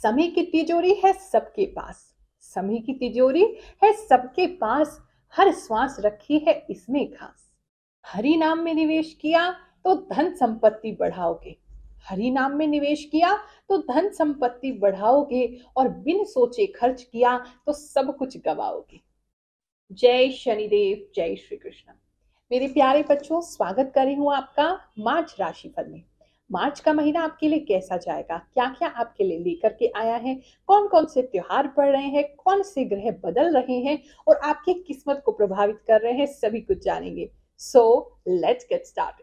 समय की तिजोरी है सबके पास। समय की तिजोरी है सबके पास। हर श्वास रखी है इसमें खास। हरि नाम में निवेश किया तो धन संपत्ति बढ़ाओगे। हरि नाम में निवेश किया तो धन संपत्ति बढ़ाओगे और बिन सोचे खर्च किया तो सब कुछ गवाओगे। जय शनिदेव, जय श्री कृष्ण। मेरे प्यारे बच्चों, स्वागत कर रही हूँ आपका मार्च राशिफल में। मार्च का महीना आपके लिए कैसा जाएगा, क्या क्या आपके लिए लेकर के आया है, कौन कौन से त्योहार पड़ रहे हैं, कौन से ग्रह बदल रहे हैं और आपकी किस्मत को प्रभावित कर रहे हैं, सभी कुछ जानेंगे। So let's get started.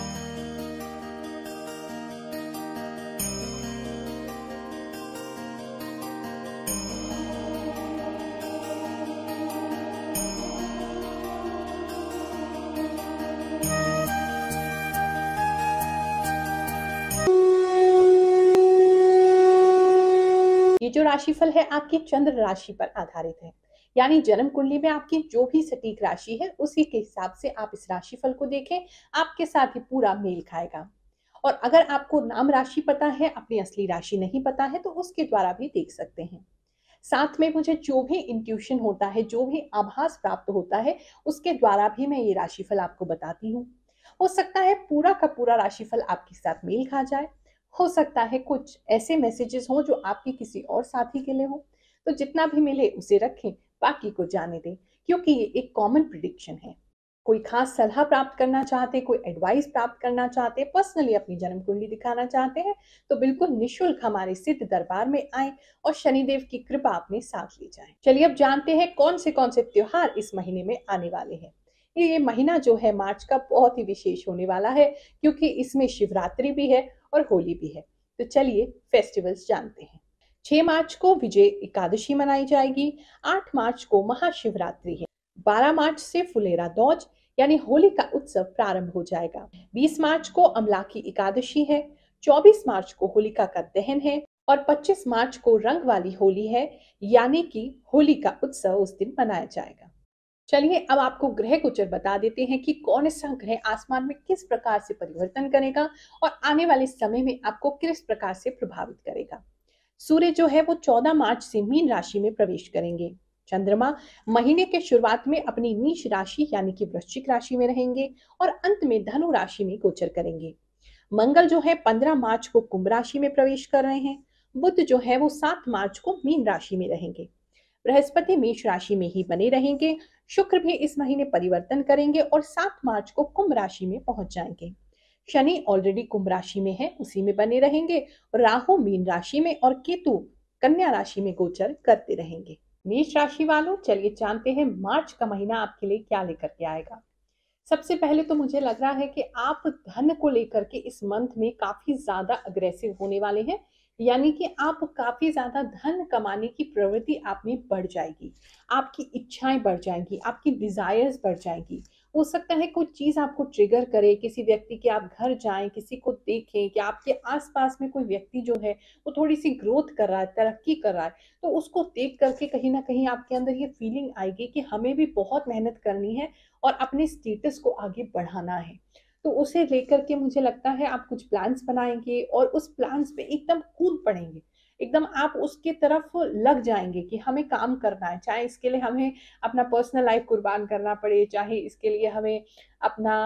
ये जो राशिफल है आपकी चंद्र राशि पर आधारित है, यानी जन्म कुंडली में आपकी जो भी सटीक राशि है उसी के हिसाब से आप इस राशिफल को देखें, आपके साथ ही पूरा मेल खाएगा। और अगर आपको नाम राशि पता है, अपनी असली राशि नहीं पता है, तो उसके द्वारा भी देख सकते हैं। साथ में मुझे जो भी इंट्यूशन होता है, जो भी आभास प्राप्त होता है, उसके द्वारा भी मैं ये राशिफल आपको बताती हूँ। हो सकता है पूरा का पूरा राशिफल आपके साथ मेल खा जाए, हो सकता है कुछ ऐसे मैसेजेस हों जो आपके किसी और साथी के लिए हो। तो जितना भी मिले उसे रखें, बाकी को जाने दें, क्योंकि ये एक कॉमन प्रिडिक्शन है। कोई खास सलाह प्राप्त करना चाहते, कोई एडवाइस प्राप्त करना चाहते, पर्सनली अपनी जन्म कुंडली दिखाना चाहते हैं, तो बिल्कुल निशुल्क हमारे सिद्ध दरबार में आए और शनिदेव की कृपा अपने साथ ले जाएं। चलिए अब जानते हैं कौन से त्योहार इस महीने में आने वाले हैं। ये महीना जो है मार्च का बहुत ही विशेष होने वाला है, क्योंकि इसमें शिवरात्रि भी है और होली भी है। तो चलिए फेस्टिवल्स जानते हैं। 6 मार्च को विजय एकादशी मनाई जाएगी। 8 मार्च को महाशिवरात्रि है। 12 मार्च से फुलेरा दौज यानी होली का उत्सव प्रारंभ हो जाएगा। 20 मार्च को अमलाकी एकादशी है। 24 मार्च को होलिका का दहन है और 25 मार्च को रंग वाली होली है, यानी कि होली का उत्सव उस दिन मनाया जाएगा। चलिए अब आपको ग्रह गोचर बता देते हैं कि कौन सा ग्रह आसमान में किस प्रकार से परिवर्तन करेगा और आने वाले समय में आपको किस प्रकार से प्रभावित करेगा। सूर्य जो है वो 14 मार्च से मीन राशि में प्रवेश करेंगे। चंद्रमा महीने के शुरुआत में अपनी नीच राशि यानी कि वृश्चिक राशि में रहेंगे और अंत में धनु राशि में गोचर करेंगे। मंगल जो है 15 मार्च को कुंभ राशि में प्रवेश कर रहे हैं। बुध जो है वो 7 मार्च को मीन राशि में रहेंगे। बृहस्पति मेष राशि में ही बने रहेंगे। शुक्र भी इस महीने परिवर्तन करेंगे और 7 मार्च को कुंभ राशि में पहुंच जाएंगे। शनि ऑलरेडी कुंभ राशि में है, उसी में बने रहेंगे। राहु मीन राशि में और केतु कन्या राशि में गोचर करते रहेंगे। मेष राशि वालों, चलिए जानते हैं मार्च का महीना आपके लिए क्या लेकर के आएगा। सबसे पहले तो मुझे लग रहा है कि आप धन को लेकर के इस मंथ में काफी ज्यादा अग्रेसिव होने वाले हैं, यानी कि आप काफी ज्यादा धन कमाने की प्रवृत्ति आप में बढ़ जाएगी। आपकी इच्छाएं बढ़ जाएंगी, आपकी डिजायर्स बढ़ जाएंगी। हो सकता है कोई चीज आपको ट्रिगर करे, किसी व्यक्ति के आप घर जाएं, किसी को देखें कि आपके आसपास में कोई व्यक्ति जो है वो थोड़ी सी ग्रोथ कर रहा है, तरक्की कर रहा है, तो उसको देख करके कहीं ना कहीं आपके अंदर ये फीलिंग आएगी कि हमें भी बहुत मेहनत करनी है और अपने स्टेटस को आगे बढ़ाना है। तो उसे लेकर के मुझे लगता है आप कुछ प्लान्स बनाएंगे और उस प्लान्स पे एकदम कूद पड़ेंगे, एकदम आप उसके तरफ लग जाएंगे कि हमें काम करना है, चाहे इसके लिए हमें अपना पर्सनल लाइफ कुर्बान करना पड़े, चाहे इसके लिए हमें अपना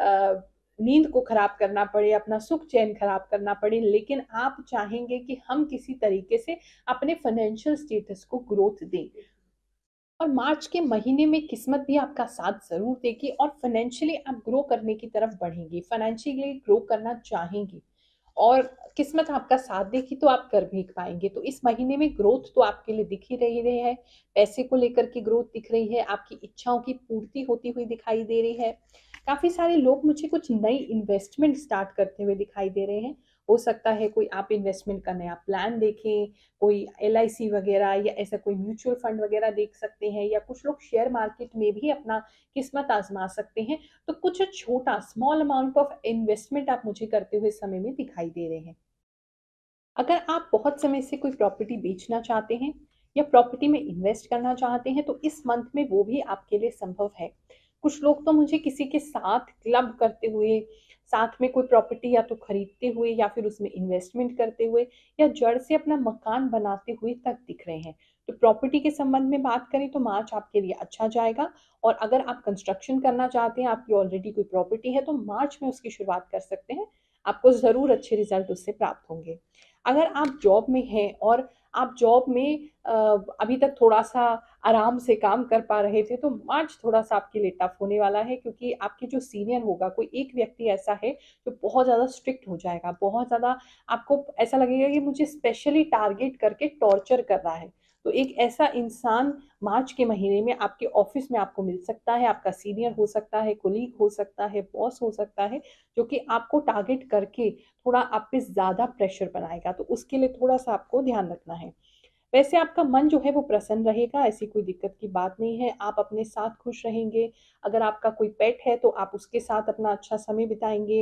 नींद को खराब करना पड़े, अपना सुख चैन खराब करना पड़े, लेकिन आप चाहेंगे कि हम किसी तरीके से अपने फाइनेंशियल स्टेटस को ग्रोथ दें। और मार्च के महीने में किस्मत भी आपका साथ जरूर देगी और फाइनेंशियली आप ग्रो करने की तरफ बढ़ेंगी, फाइनेंशियली ग्रो करना चाहेंगी और किस्मत आपका साथ देगी तो आप कर भी पाएंगे। तो इस महीने में ग्रोथ तो आपके लिए दिख ही रही है। पैसे को लेकर के ग्रोथ दिख रही है, आपकी इच्छाओं की पूर्ति होती हुई दिखाई दे रही है। काफी सारे लोग मुझे कुछ नई इन्वेस्टमेंट स्टार्ट करते हुए दिखाई दे रहे हैं। हो सकता है कोई आप इन्वेस्टमेंट का नया प्लान देखें, कोई LIC वगैरह या ऐसा कोई म्यूचुअल फंड वगैरह देख सकते हैं, या कुछ लोग शेयर मार्केट में भी अपना किस्मत आजमा सकते हैं। तो कुछ छोटा स्मॉल अमाउंट ऑफ इन्वेस्टमेंट आप मुझे करते हुए समय में दिखाई दे रहे हैं। अगर आप बहुत समय से कोई प्रॉपर्टी बेचना चाहते हैं या प्रॉपर्टी में इन्वेस्ट करना चाहते हैं तो इस मंथ में वो भी आपके लिए संभव है। कुछ लोग तो मुझे किसी के साथ क्लब करते हुए, साथ में कोई प्रॉपर्टी या तो खरीदते हुए या फिर उसमें इन्वेस्टमेंट करते हुए या जड़ से अपना मकान बनाते हुए तक दिख रहे हैं। तो प्रॉपर्टी के संबंध में बात करें तो मार्च आपके लिए अच्छा जाएगा। और अगर आप कंस्ट्रक्शन करना चाहते हैं, आपकी ऑलरेडी कोई प्रॉपर्टी है, तो मार्च में उसकी शुरुआत कर सकते हैं। आपको ज़रूर अच्छे रिजल्ट उससे प्राप्त होंगे। अगर आप जॉब में हैं और आप जॉब में अभी तक थोड़ा-सा आराम से काम कर पा रहे थे, तो मार्च थोड़ा-सा आपके लिए टफ होने वाला है, क्योंकि आपके जो सीनियर होगा, कोई एक व्यक्ति ऐसा है जो बहुत ज़्यादा स्ट्रिक्ट हो जाएगा, बहुत ज़्यादा आपको ऐसा लगेगा कि मुझे स्पेशली टारगेट करके टॉर्चर कर रहा है। तो एक ऐसा इंसान मार्च के महीने में आपके ऑफिस में आपको मिल सकता है, आपका सीनियर हो सकता है, कोलीग हो सकता है, बॉस हो सकता है, जो कि आपको टारगेट करके थोड़ा आप पे ज़्यादा प्रेशर बनाएगा। तो उसके लिए थोड़ा-सा आपको ध्यान रखना है। वैसे आपका मन जो है वो प्रसन्न रहेगा, ऐसी कोई दिक्कत की बात नहीं है, आप अपने साथ खुश रहेंगे। अगर आपका कोई पेट है तो आप उसके साथ अपना अच्छा समय बिताएँगे।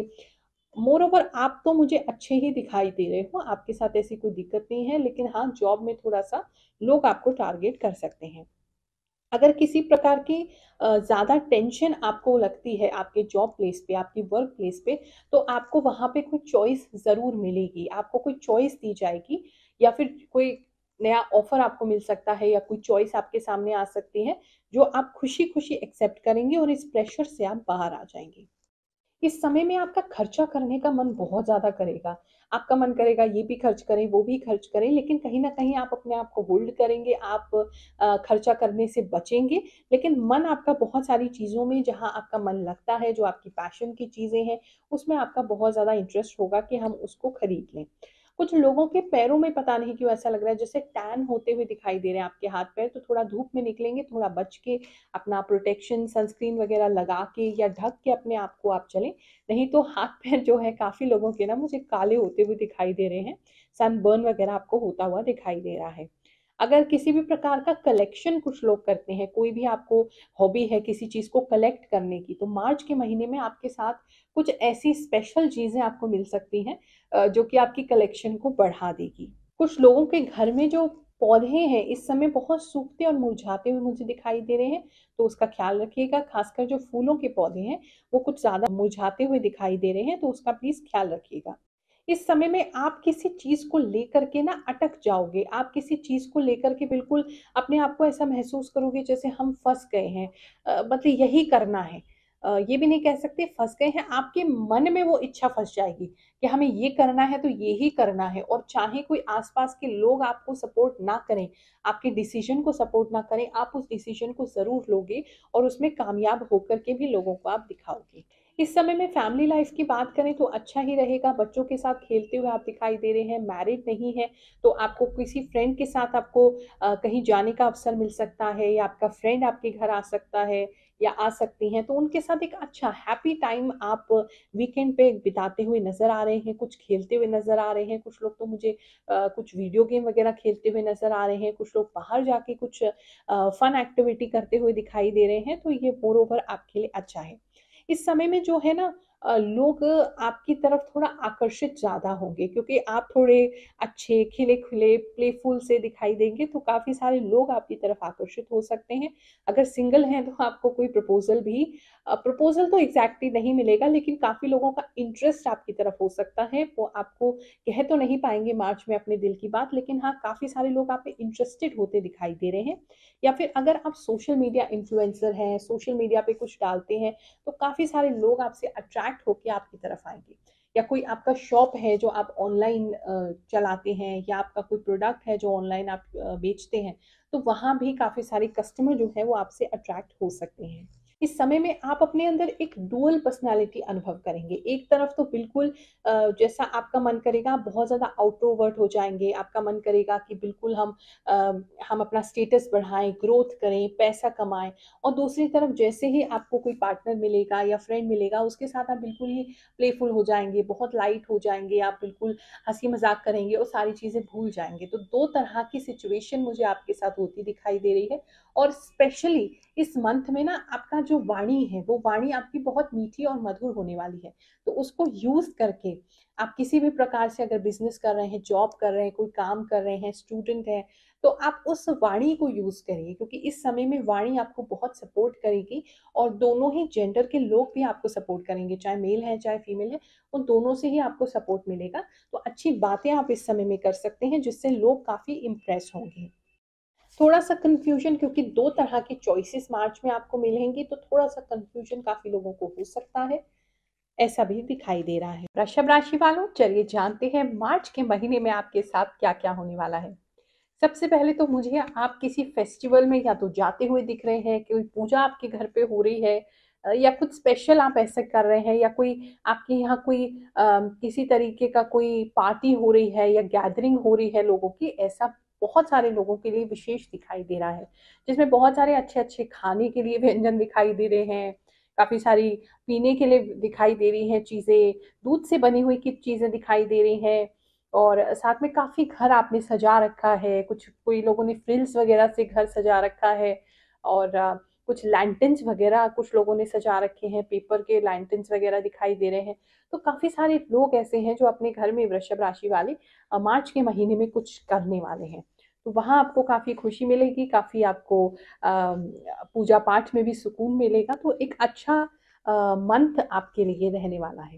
मोरओवर आप तो मुझे अच्छे ही दिखाई दे रहे हो, आपके साथ ऐसी कोई दिक्कत नहीं है, लेकिन हाँ, जॉब में थोड़ा-सा लोग आपको टारगेट कर सकते हैं। अगर किसी प्रकार की ज़्यादा टेंशन आपको लगती है आपके जॉब प्लेस पे, आपकी वर्क प्लेस पे, तो आपको वहाँ पे कोई चॉइस ज़रूर मिलेगी। आपको कोई चॉइस दी जाएगी या फिर कोई नया ऑफ़र आपको मिल सकता है या कोई चॉइस आपके सामने आ सकती है, जो आप खुशी-खुशी एक्सेप्ट करेंगे और इस प्रेशर से आप बाहर आ जाएँगे। इस समय में आपका खर्चा करने का मन बहुत ज़्यादा करेगा। आपका मन करेगा ये भी खर्च करें, वो भी खर्च करें, लेकिन कहीं न कहीं आप अपने आप को होल्ड करेंगे, आप खर्चा करने से बचेंगे, लेकिन मन आपका बहुत सारी चीज़ों में जहाँ आपका मन लगता है, जो आपकी पैशन की चीज़ें हैं, उसमें आपका बहुत ज़्यादा इंटरेस्ट होगा कि हम उसको खरीद लें। कुछ लोगों के पैरों में पता नहीं क्यों ऐसा लग रहा है जैसे टैन होते हुए दिखाई दे रहे हैं आपके हाथ-पैर, तो थोड़ा धूप में निकलेंगे, थोड़ा बच के अपना प्रोटेक्शन सनस्क्रीन वगैरह लगा के या ढक के अपने आप को आप चलें। नहीं तो हाथ-पैर जो है काफ़ी लोगों के ना मुझे काले होते हुए दिखाई दे रहे हैं, सनबर्न वगैरह आपको होता हुआ दिखाई दे रहा है। अगर किसी भी प्रकार का कलेक्शन कुछ लोग करते हैं, कोई भी आपको हॉबी है किसी चीज़ को कलेक्ट करने की, तो मार्च के महीने में आपके साथ कुछ ऐसी स्पेशल चीज़ें आपको मिल सकती हैं जो कि आपकी कलेक्शन को बढ़ा देगी। कुछ लोगों के घर में जो पौधे हैं इस समय बहुत सूखते और मुरझाते हुए मुझे दिखाई दे रहे हैं, तो उसका ख़्याल रखिएगा। ख़ासकर जो फूलों के पौधे हैं, वो कुछ ज़्यादा मुरझाते हुए दिखाई दे रहे हैं, तो उसका प्लीज़ ख़्याल रखिएगा। इस समय में आप किसी चीज़ को लेकर के ना अटक जाओगे, आप किसी चीज़ को लेकर के बिल्कुल अपने आप को ऐसा महसूस करोगे जैसे हम फँस गए हैं, मतलब यही करना है। ये भी नहीं कह सकते फँस गए हैं, आपके मन में वो इच्छा फँस जाएगी कि हमें ये करना है तो ये ही करना है, और चाहे कोई आस-पास के लोग आपको सपोर्ट ना करें, आपके डिसीज़न को सपोर्ट ना करें, आप उस डिसीज़न को ज़रूर लोगे और उसमें कामयाब होकर के भी लोगों को आप दिखाओगे। इस समय में फैमिली लाइफ की बात करें तो अच्छा ही रहेगा, बच्चों के साथ खेलते हुए आप दिखाई दे रहे हैं, मैरिड नहीं है, तो आपको किसी फ्रेंड के साथ आपको कहीं जाने का अवसर मिल सकता है या आपका फ्रेंड आपके घर आ सकता है या आ सकती हैं, तो उनके साथ एक अच्छा हैप्पी टाइम आप वीकेंड पे बिताते हुए नज़र आ रहे हैं, कुछ खेलते हुए नज़र आ रहे हैं, कुछ लोग तो मुझे कुछ वीडियो गेम वगैरह खेलते हुए नज़र आ रहे हैं, कुछ लोग बाहर जाके कुछ फन एक्टिविटी करते हुए दिखाई दे रहे हैं, तो ये मोर ओवर आपके लिए अच्छा है। इस समय में जो है ना लोग आपकी तरफ थोड़ा आकर्षित ज़्यादा होंगे, क्योंकि आप थोड़े अच्छे, खिले-खिले, प्लेफुल से दिखाई देंगे, तो काफ़ी सारे लोग आपकी तरफ आकर्षित हो सकते हैं। अगर सिंगल हैं तो आपको कोई प्रपोज़ल भी प्रपोज़ल तो एग्ज़ैक्टली नहीं मिलेगा, लेकिन काफ़ी लोगों का इंटरेस्ट आपकी तरफ हो सकता है। वो आपको कह तो नहीं पाएँगे मार्च में अपने दिल की बात, लेकिन हाँ, काफ़ी सारे लोग आप पे इंटरेस्टेड होते दिखाई दे रहे हैं। या फिर अगर आप सोशल मीडिया इन्फ्लुएंसर हैं, सोशल मीडिया पे कुछ डालते हैं, तो काफ़ी सारे लोग आपसे अट्रैक्ट होके आपकी तरफ आएँगे। या कोई आपका शॉप है जो आप ऑनलाइन चलाते हैं, या आपका कोई प्रोडक्ट है जो ऑनलाइन आप बेचते हैं, तो वहाँ भी काफ़ी सारे कस्टमर जो हैं वो आपसे अट्रैक्ट हो सकते हैं। इस समय में आप अपने अंदर एक डुअल पर्सनैलिटी अनुभव करेंगे। एक तरफ तो बिल्कुल जैसा आपका मन करेगा आप बहुत ज़्यादा आउट्रोवर्ट हो जाएँगे, आपका मन करेगा कि बिल्कुल अ, हम अपना स्टेटस बढ़ाएँ, ग्रोथ करें, पैसा कमाएँ, और दूसरी तरफ जैसे ही आपको कोई पार्टनर मिलेगा या फ्रेंड मिलेगा, उसके साथ आप बिल्कुल ही प्लेफुल हो जाएँगे, बहुत लाइट हो जाएँगे, आप बिल्कुल हँसी-मज़ाक करेंगे और सारी चीज़ें भूल जाएँगे। तो 2 तरह की सिचुएशन मुझे आपके साथ होती दिखाई दे रही है, और स्पेशली इस मंथ में ना आपका जो वाणी है वो वाणी आपकी बहुत मीठी और मधुर होने वाली है। तो उसको यूज करके आप किसी भी प्रकार से अगर बिजनेस कर रहे हैं, जॉब कर रहे हैं, कोई काम कर रहे हैं, स्टूडेंट हैं, तो आप उस वाणी को यूज करिए, क्योंकि इस समय में वाणी आपको बहुत सपोर्ट करेगी और दोनों ही जेंडर के लोग भी आपको सपोर्ट करेंगे, चाहे मेल है चाहे फीमेल है, उन दोनों से ही आपको सपोर्ट मिलेगा। तो अच्छी बातें आप इस समय में कर सकते हैं जिससे लोग काफी इम्प्रेस होंगे। थोड़ा सा कंफ्यूजन, क्योंकि दो तरह की चॉइसेस मार्च में आपको मिलेंगी, तो थोड़ा सा कंफ्यूजन काफी लोगों को हो सकता है, ऐसा भी दिखाई दे रहा है। वृषभ राशि वालों, चलिए जानते हैं मार्च के महीने में आपके साथ क्या क्या होने वाला है। सबसे पहले तो मुझे आप किसी फेस्टिवल में या तो जाते हुए दिख रहे हैं, कोई पूजा आपके घर पे हो रही है, या कुछ स्पेशल आप ऐसे कर रहे हैं, या कोई आपके यहाँ कोई किसी तरीके का कोई पार्टी हो रही है या गैदरिंग हो रही है लोगों की, ऐसा बहुत सारे लोगों के लिए विशेष दिखाई दे रहा है, जिसमें बहुत सारे अच्छे अच्छे खाने के लिए व्यंजन दिखाई दे रहे हैं, काफी सारी पीने के लिए दिखाई दे रही हैं चीजें, दूध से बनी हुई कुछ चीजें दिखाई दे रही हैं, और साथ में काफी घर आपने सजा रखा है, कुछ कोई लोगों ने फ्रिल्स वगैरह से घर सजा रखा है, और कुछ लैंटर्न्स वगैरह कुछ लोगों ने सजा रखे हैं, पेपर के लैंटर्न्स वगैरह दिखाई दे रहे हैं। तो काफी सारे लोग ऐसे हैं जो अपने घर में, वृषभ राशि वाले, मार्च के महीने में कुछ करने वाले हैं। तो वहां आपको काफी खुशी मिलेगी, काफी आपको पूजा पाठ में भी सुकून मिलेगा, तो एक अच्छा मंथ आपके लिए रहने वाला है।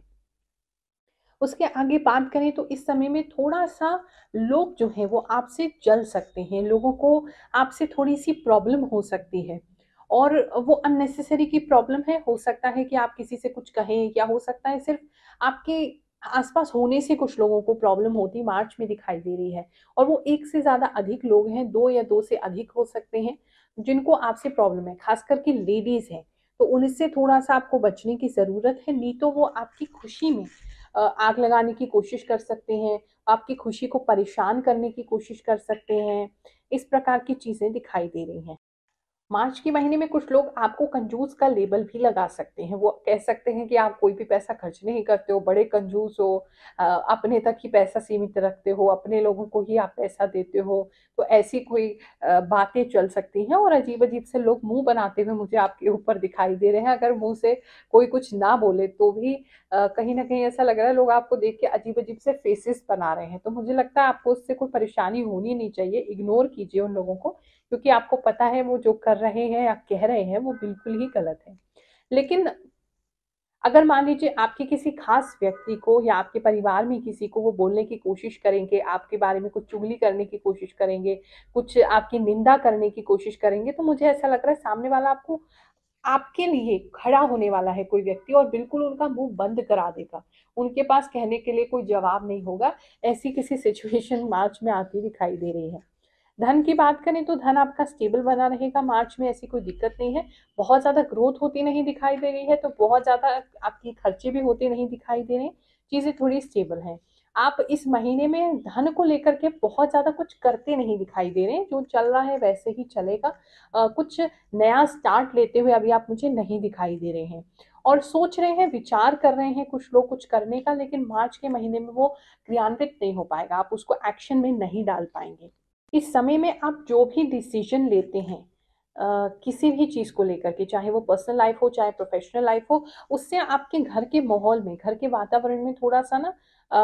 उसके आगे बात करें तो इस समय में थोड़ा-सा लोग जो हैं वो आपसे जल सकते हैं, लोगों को आपसे थोड़ी-सी प्रॉब्लम हो सकती है, और वो अननेसेसरी की प्रॉब्लम है, हो सकता है कि आप किसी से कुछ कहें, या हो सकता है सिर्फ़ आपके आस-पास होने से कुछ लोगों को प्रॉब्लम होती मार्च में दिखाई दे रही है, और वो 1 से ज़्यादा अधिक लोग हैं, 2 या 2 से अधिक हो सकते हैं, जिनको आपसे प्रॉब्लम है, ख़ास करके लेडीज़ हैं, तो उनसे थोड़ा-सा आपको बचने की ज़रूरत है, नहीं तो वो आपकी खुशी में आग लगाने की कोशिश कर सकते हैं, आपकी खुशी को परेशान करने की कोशिश कर सकते हैं। इस प्रकार की चीज़ें दिखाई दे रही हैं। मार्च के महीने में कुछ लोग आपको कंजूस का लेबल भी लगा सकते हैं। वो कह सकते हैं कि आप कोई भी पैसा खर्च नहीं करते हो, बड़े कंजूस हो, अपने तक ही पैसा सीमित रखते हो, अपने लोगों को ही आप पैसा देते हो। तो ऐसी कोई बातें चल सकती हैं, और अजीब-अजीब से लोग मुँह बनाते हुए मुझे आपके ऊपर दिखाई दे रहे हैं। अगर मुँह से कोई कुछ ना बोले तो भी कहीं न कहीं ऐसा लग रहा है लोग आपको देख के अजीब-अजीब से फेसेस बना रहे हैं। तो मुझे लगता है आपको उससे कोई परेशानी होनी नहीं चाहिए, इग्नोर कीजिए उन लोगों को, क्योंकि आपको पता है वो जो कर रहे हैं या कह रहे हैं वो बिल्कुल ही गलत है। लेकिन अगर मान लीजिए आपके किसी खास व्यक्ति को या आपके परिवार में किसी को वो बोलने की कोशिश करेंगे, आपके बारे में कुछ चुगली करने की कोशिश करेंगे, कुछ आपकी निंदा करने की कोशिश करेंगे, तो मुझे ऐसा लग रहा है सामने वाला आपको, आपके लिए खड़ा होने वाला है कोई व्यक्ति, और बिल्कुल उनका मुँह बंद करा देगा। उनके पास कहने के लिए कोई जवाब नहीं होगा। ऐसी किसी सिचुएशन मार्च में आती दिखाई दे रही है। धन की बात करें तो धन आपका स्टेबल बना रहेगा मार्च में, ऐसी कोई दिक्कत नहीं है। बहुत ज़्यादा ग्रोथ होती नहीं दिखाई दे रही है, तो बहुत ज़्यादा आपकी खर्चे भी होते नहीं दिखाई दे रहे हैं। चीज़ें थोड़ी स्टेबल हैं। आप इस महीने में धन को लेकर के बहुत ज़्यादा कुछ करते नहीं दिखाई दे रहे हैं, जो चल रहा है वैसे ही चलेगा। कुछ नया स्टार्ट लेते हुए अभी आप मुझे नहीं दिखाई दे रहे हैं, और सोच रहे हैं, विचार कर रहे हैं कुछ लोग कुछ करने का, लेकिन मार्च के महीने में वो क्रियान्वित नहीं हो पाएगा, आप उसको एक्शन में नहीं डाल पाएँगे। इस समय में आप जो भी डिसीजन लेते हैं, किसी भी चीज़ को लेकर के, चाहे वो पर्सनल लाइफ हो चाहे प्रोफेशनल लाइफ हो, उससे आपके घर के माहौल में, घर के वातावरण में थोड़ा-सा ना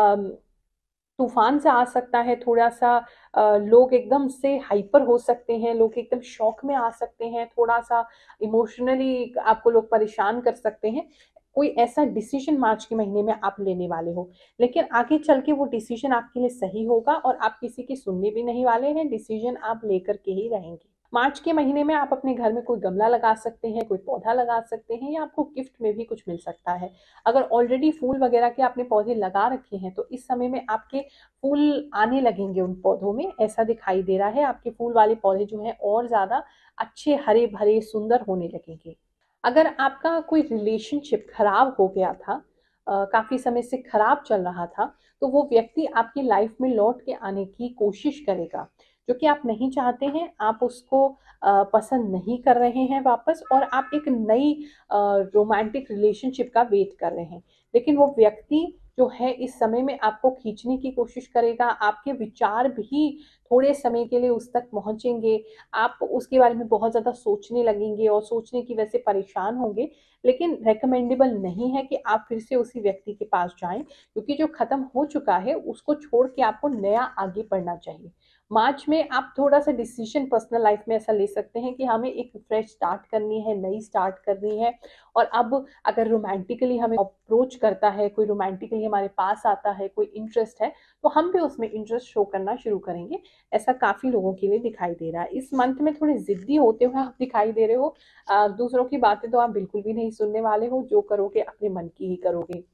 तूफान सा आ सकता है, थोड़ा-सा लोग एकदम से हाइपर हो सकते हैं, लोग एकदम शॉक में आ सकते हैं, थोड़ा-सा इमोशनली आपको लोग परेशान कर सकते हैं। कोई ऐसा डिसीज़न मार्च के महीने में आप लेने वाले हो, लेकिन आगे चल के वो डिसीज़न आपके लिए सही होगा, और आप किसी की सुनने भी नहीं वाले हैं, डिसीज़न आप लेकर के ही रहेंगे। मार्च के महीने में आप अपने घर में कोई गमला लगा सकते हैं, कोई पौधा लगा सकते हैं, या आपको गिफ्ट में भी कुछ मिल सकता है। अगर ऑलरेडी फूल वगैरह के आपने पौधे लगा रखे हैं, तो इस समय में आपके फूल आने लगेंगे उन पौधों में, ऐसा दिखाई दे रहा है। आपके फूल वाले पौधे जो हैं और ज़्यादा अच्छे, हरे-भरे, सुंदर होने लगेंगे। अगर आपका कोई रिलेशनशिप खराब हो गया था, काफ़ी समय से खराब चल रहा था, तो वो व्यक्ति आपकी लाइफ में लौट के आने की कोशिश करेगा, जो कि आप नहीं चाहते हैं। आप उसको पसंद नहीं कर रहे हैं वापस, और आप एक नई रोमांटिक रिलेशनशिप का वेट कर रहे हैं। लेकिन वो व्यक्ति जो है इस समय में आपको खींचने की कोशिश करेगा, आपके विचार भी थोड़े समय के लिए उस तक पहुँचेंगे, आप उसके बारे में बहुत ज़्यादा सोचने लगेंगे और सोचने की वजह से परेशान होंगे। लेकिन रिकमेंडेबल नहीं है कि आप फिर से उसी व्यक्ति के पास जाएँ, क्योंकि जो खत्म हो चुका है उसको छोड़ के आपको नया आगे बढ़ना चाहिए। मार्च में आप थोड़ा-सा डिसीज़न पर्सनल लाइफ़ में ऐसा ले सकते हैं कि हमें एक फ्रेश स्टार्ट करनी है, नई स्टार्ट करनी है। और अब अगर रोमांटिकली हमें अप्रोच करता है, कोई रोमांटिकली हमारे पास आता है, कोई इंटरेस्ट है, तो हम भी उसमें इंटरेस्ट शो करना शुरू करेंगे। ऐसा काफ़ी लोगों के लिए दिखाई दे रहा है। इस मंथ में थोड़े ज़िद्दी होते हुए आप दिखाई दे रहे हो। दूसरों की बातें तो आप बिल्कुल भी नहीं सुनने वाले हो, जो करोगे अपने मन की ही करोगे।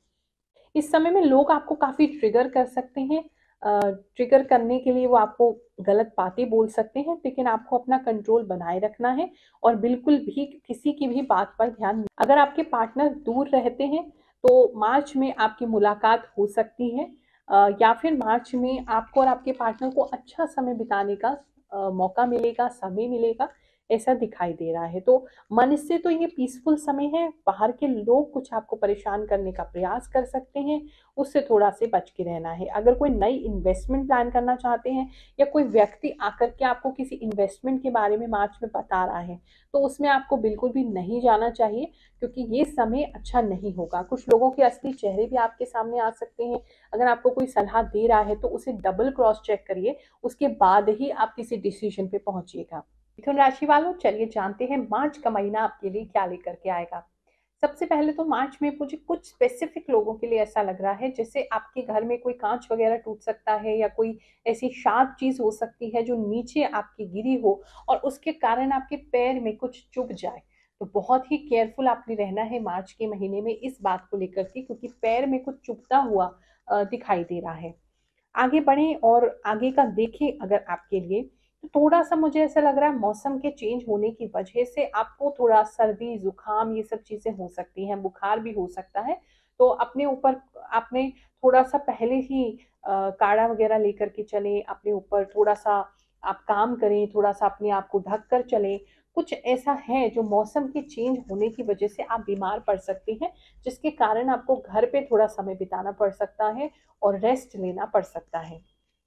इस समय में लोग आपको काफ़ी ट्रिगर कर सकते हैं। ट्रिगर करने के लिए वो आपको गलत बातें बोल सकते हैं, लेकिन आपको अपना कंट्रोल बनाए रखना है और बिल्कुल भी किसी की भी बात पर ध्यान। अगर आपके पार्टनर दूर रहते हैं, तो मार्च में आपकी मुलाकात हो सकती है, या फिर मार्च में आपको और आपके पार्टनर को अच्छा समय बिताने का मौका मिलेगा, समय मिलेगा, ऐसा दिखाई दे रहा है। तो मन से तो ये पीसफुल समय है, बाहर के लोग कुछ आपको परेशान करने का प्रयास कर सकते हैं, उससे थोड़ा-से बच के रहना है। अगर कोई नई इन्वेस्टमेंट प्लान करना चाहते हैं या कोई व्यक्ति आकर के आपको किसी इन्वेस्टमेंट के बारे में मार्च में बता रहा है, तो उसमें आपको बिल्कुल भी नहीं जाना चाहिए, क्योंकि ये समय अच्छा नहीं होगा। कुछ लोगों के असली चेहरे भी आपके सामने आ सकते हैं। अगर आपको कोई सलाह दे रहा है, तो उसे डबल क्रॉस चेक करिए, उसके बाद ही आप किसी डिसीजन पे पहुँचिएगा। मिथुन राशि वालों, चलिए जानते हैं मार्च का महीना आपके लिए क्या लेकर के आएगा। सबसे पहले तो मार्च में मुझे कुछ स्पेसिफिक लोगों के लिए ऐसा लग रहा है, जैसे आपके घर में कोई कांच वगैरह टूट सकता है या कोई ऐसी शार्प चीज हो सकती है जो नीचे आपकी गिरी हो और उसके कारण आपके पैर में कुछ चुभ जाए। तो बहुत ही केयरफुल आपने रहना है मार्च के महीने में इस बात को लेकर के, क्योंकि पैर में कुछ चुभता हुआ दिखाई दे रहा है। आगे बढ़ें और आगे का देखें अगर आपके लिए, तो थोड़ा-सा मुझे ऐसा लग रहा है मौसम के चेंज होने की वजह से आपको थोड़ा सर्दी, ज़ुकाम ये सब चीज़ें हो सकती हैं, बुखार भी हो सकता है। तो अपने ऊपर आपने थोड़ा-सा पहले ही काढ़ा वगैरह लेकर के चलें, अपने ऊपर थोड़ा-सा आप काम करें, थोड़ा-सा अपने आप को ढक कर चलें। कुछ ऐसा है जो मौसम के चेंज होने की वजह से आप बीमार पड़ सकती हैं, जिसके कारण आपको घर पे थोड़ा समय बिताना पड़ सकता है और रेस्ट लेना पड़ सकता है।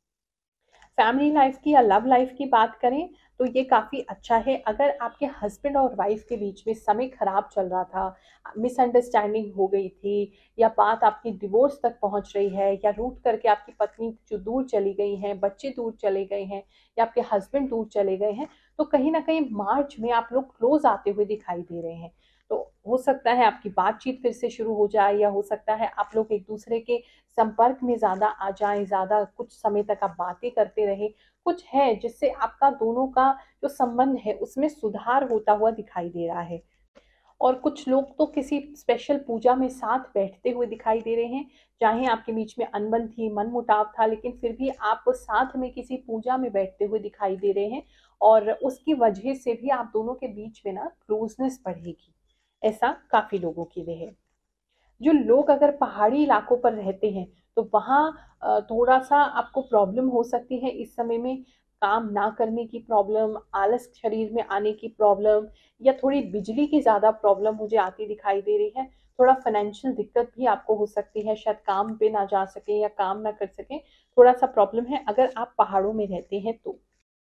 फैमिली लाइफ की या लव लाइफ की बात करें, तो ये काफ़ी अच्छा है। अगर आपके हस्बैंड और वाइफ के बीच में समय खराब चल रहा था, मिसअंडरस्टैंडिंग हो गई थी या बात आपकी डिवोर्स तक पहुंच रही है या रूठ करके आपकी पत्नी जो दूर चली गई हैं, बच्चे दूर चले गए हैं या आपके हस्बैंड दूर चले गए हैं, तो कहीं ना कहीं मार्च में आप लोग क्लोज आते हुए दिखाई दे रहे हैं। तो हो सकता है आपकी बातचीत फिर से शुरू हो जाए, या हो सकता है आप लोग एक दूसरे के संपर्क में ज़्यादा आ जाएँ, ज़्यादा कुछ समय तक आप बातें करते रहें। कुछ है जिससे आपका दोनों का जो संबंध है उसमें सुधार होता हुआ दिखाई दे रहा है। और कुछ लोग तो किसी स्पेशल पूजा में साथ बैठते हुए दिखाई दे रहे हैं। चाहे आपके बीच में अनबन थी, मनमुटाव था, लेकिन फिर भी आप साथ में किसी पूजा में बैठते हुए दिखाई दे रहे हैं और उसकी वजह से भी आप दोनों के बीच में ना क्लोज़नेस बढ़ेगी। ऐसा काफ़ी लोगों के लिए है। जो लोग अगर पहाड़ी इलाकों पर रहते हैं, तो वहाँ थोड़ा-सा आपको प्रॉब्लम हो सकती है इस समय में, काम ना करने की प्रॉब्लम, आलस शरीर में आने की प्रॉब्लम या थोड़ी बिजली की ज़्यादा प्रॉब्लम मुझे आती दिखाई दे रही है। थोड़ा फाइनेंशियल दिक्कत भी आपको हो सकती है, शायद काम पे ना जा सकें या काम ना कर सकें, थोड़ा-सा प्रॉब्लम है अगर आप पहाड़ों में रहते हैं तो।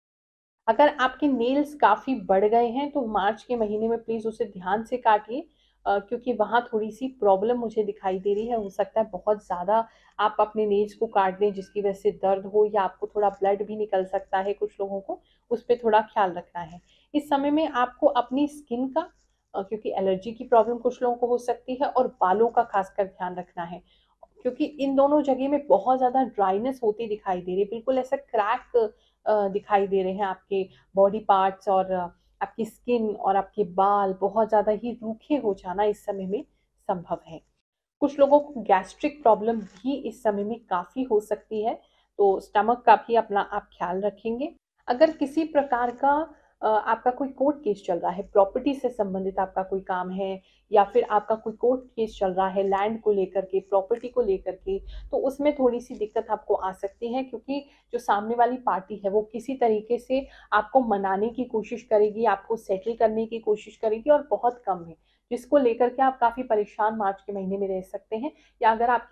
अगर आपके नेल्स काफ़ी बढ़ गए हैं, तो मार्च के महीने में प्लीज़ उसे ध्यान से काटिए, क्योंकि वहाँ थोड़ी-सी प्रॉब्लम मुझे दिखाई दे रही है। हो सकता है बहुत ज़्यादा आप अपने नेल्स को काट दें, जिसकी वजह से दर्द हो या आपको थोड़ा ब्लड भी निकल सकता है कुछ लोगों को, उस पे थोड़ा ख़्याल रखना है। इस समय में आपको अपनी स्किन का, क्योंकि एलर्जी की प्रॉब्लम कुछ लोगों को हो सकती है, और बालों का ख़ासकर ध्यान रखना है। क्योंकि इन दोनों जगह में बहुत ज़्यादा ड्राइनेस होती दिखाई दे रही है, बिल्कुल ऐसा क्रैक दिखाई दे रहे हैं आपके बॉडी पार्ट्स, और आपकी स्किन और आपके बाल बहुत ज़्यादा ही रूखे हो जाना इस समय में संभव है। कुछ लोगों को गैस्ट्रिक प्रॉब्लम भी इस समय में काफ़ी हो सकती है, तो स्टमक का भी अपना आप ख़्याल रखेंगे। अगर किसी प्रकार का आपका कोई कोर्ट केस चल रहा है, प्रॉपर्टी से संबंधित आपका कोई काम है या फिर आपका कोई कोर्ट केस चल रहा है लैंड को लेकर के, प्रॉपर्टी को लेकर के, तो उसमें थोड़ी-सी दिक्कत आपको आ सकती है, क्योंकि जो सामने वाली पार्टी है वो किसी तरीके से आपको मनाने की कोशिश करेगी, आपको सेटल करने की कोशिश करेगी और बहुत कम है, जिसको लेकर के आप काफ़ी परेशान मार्च के महीने में रह सकते हैं। या अगर आपकी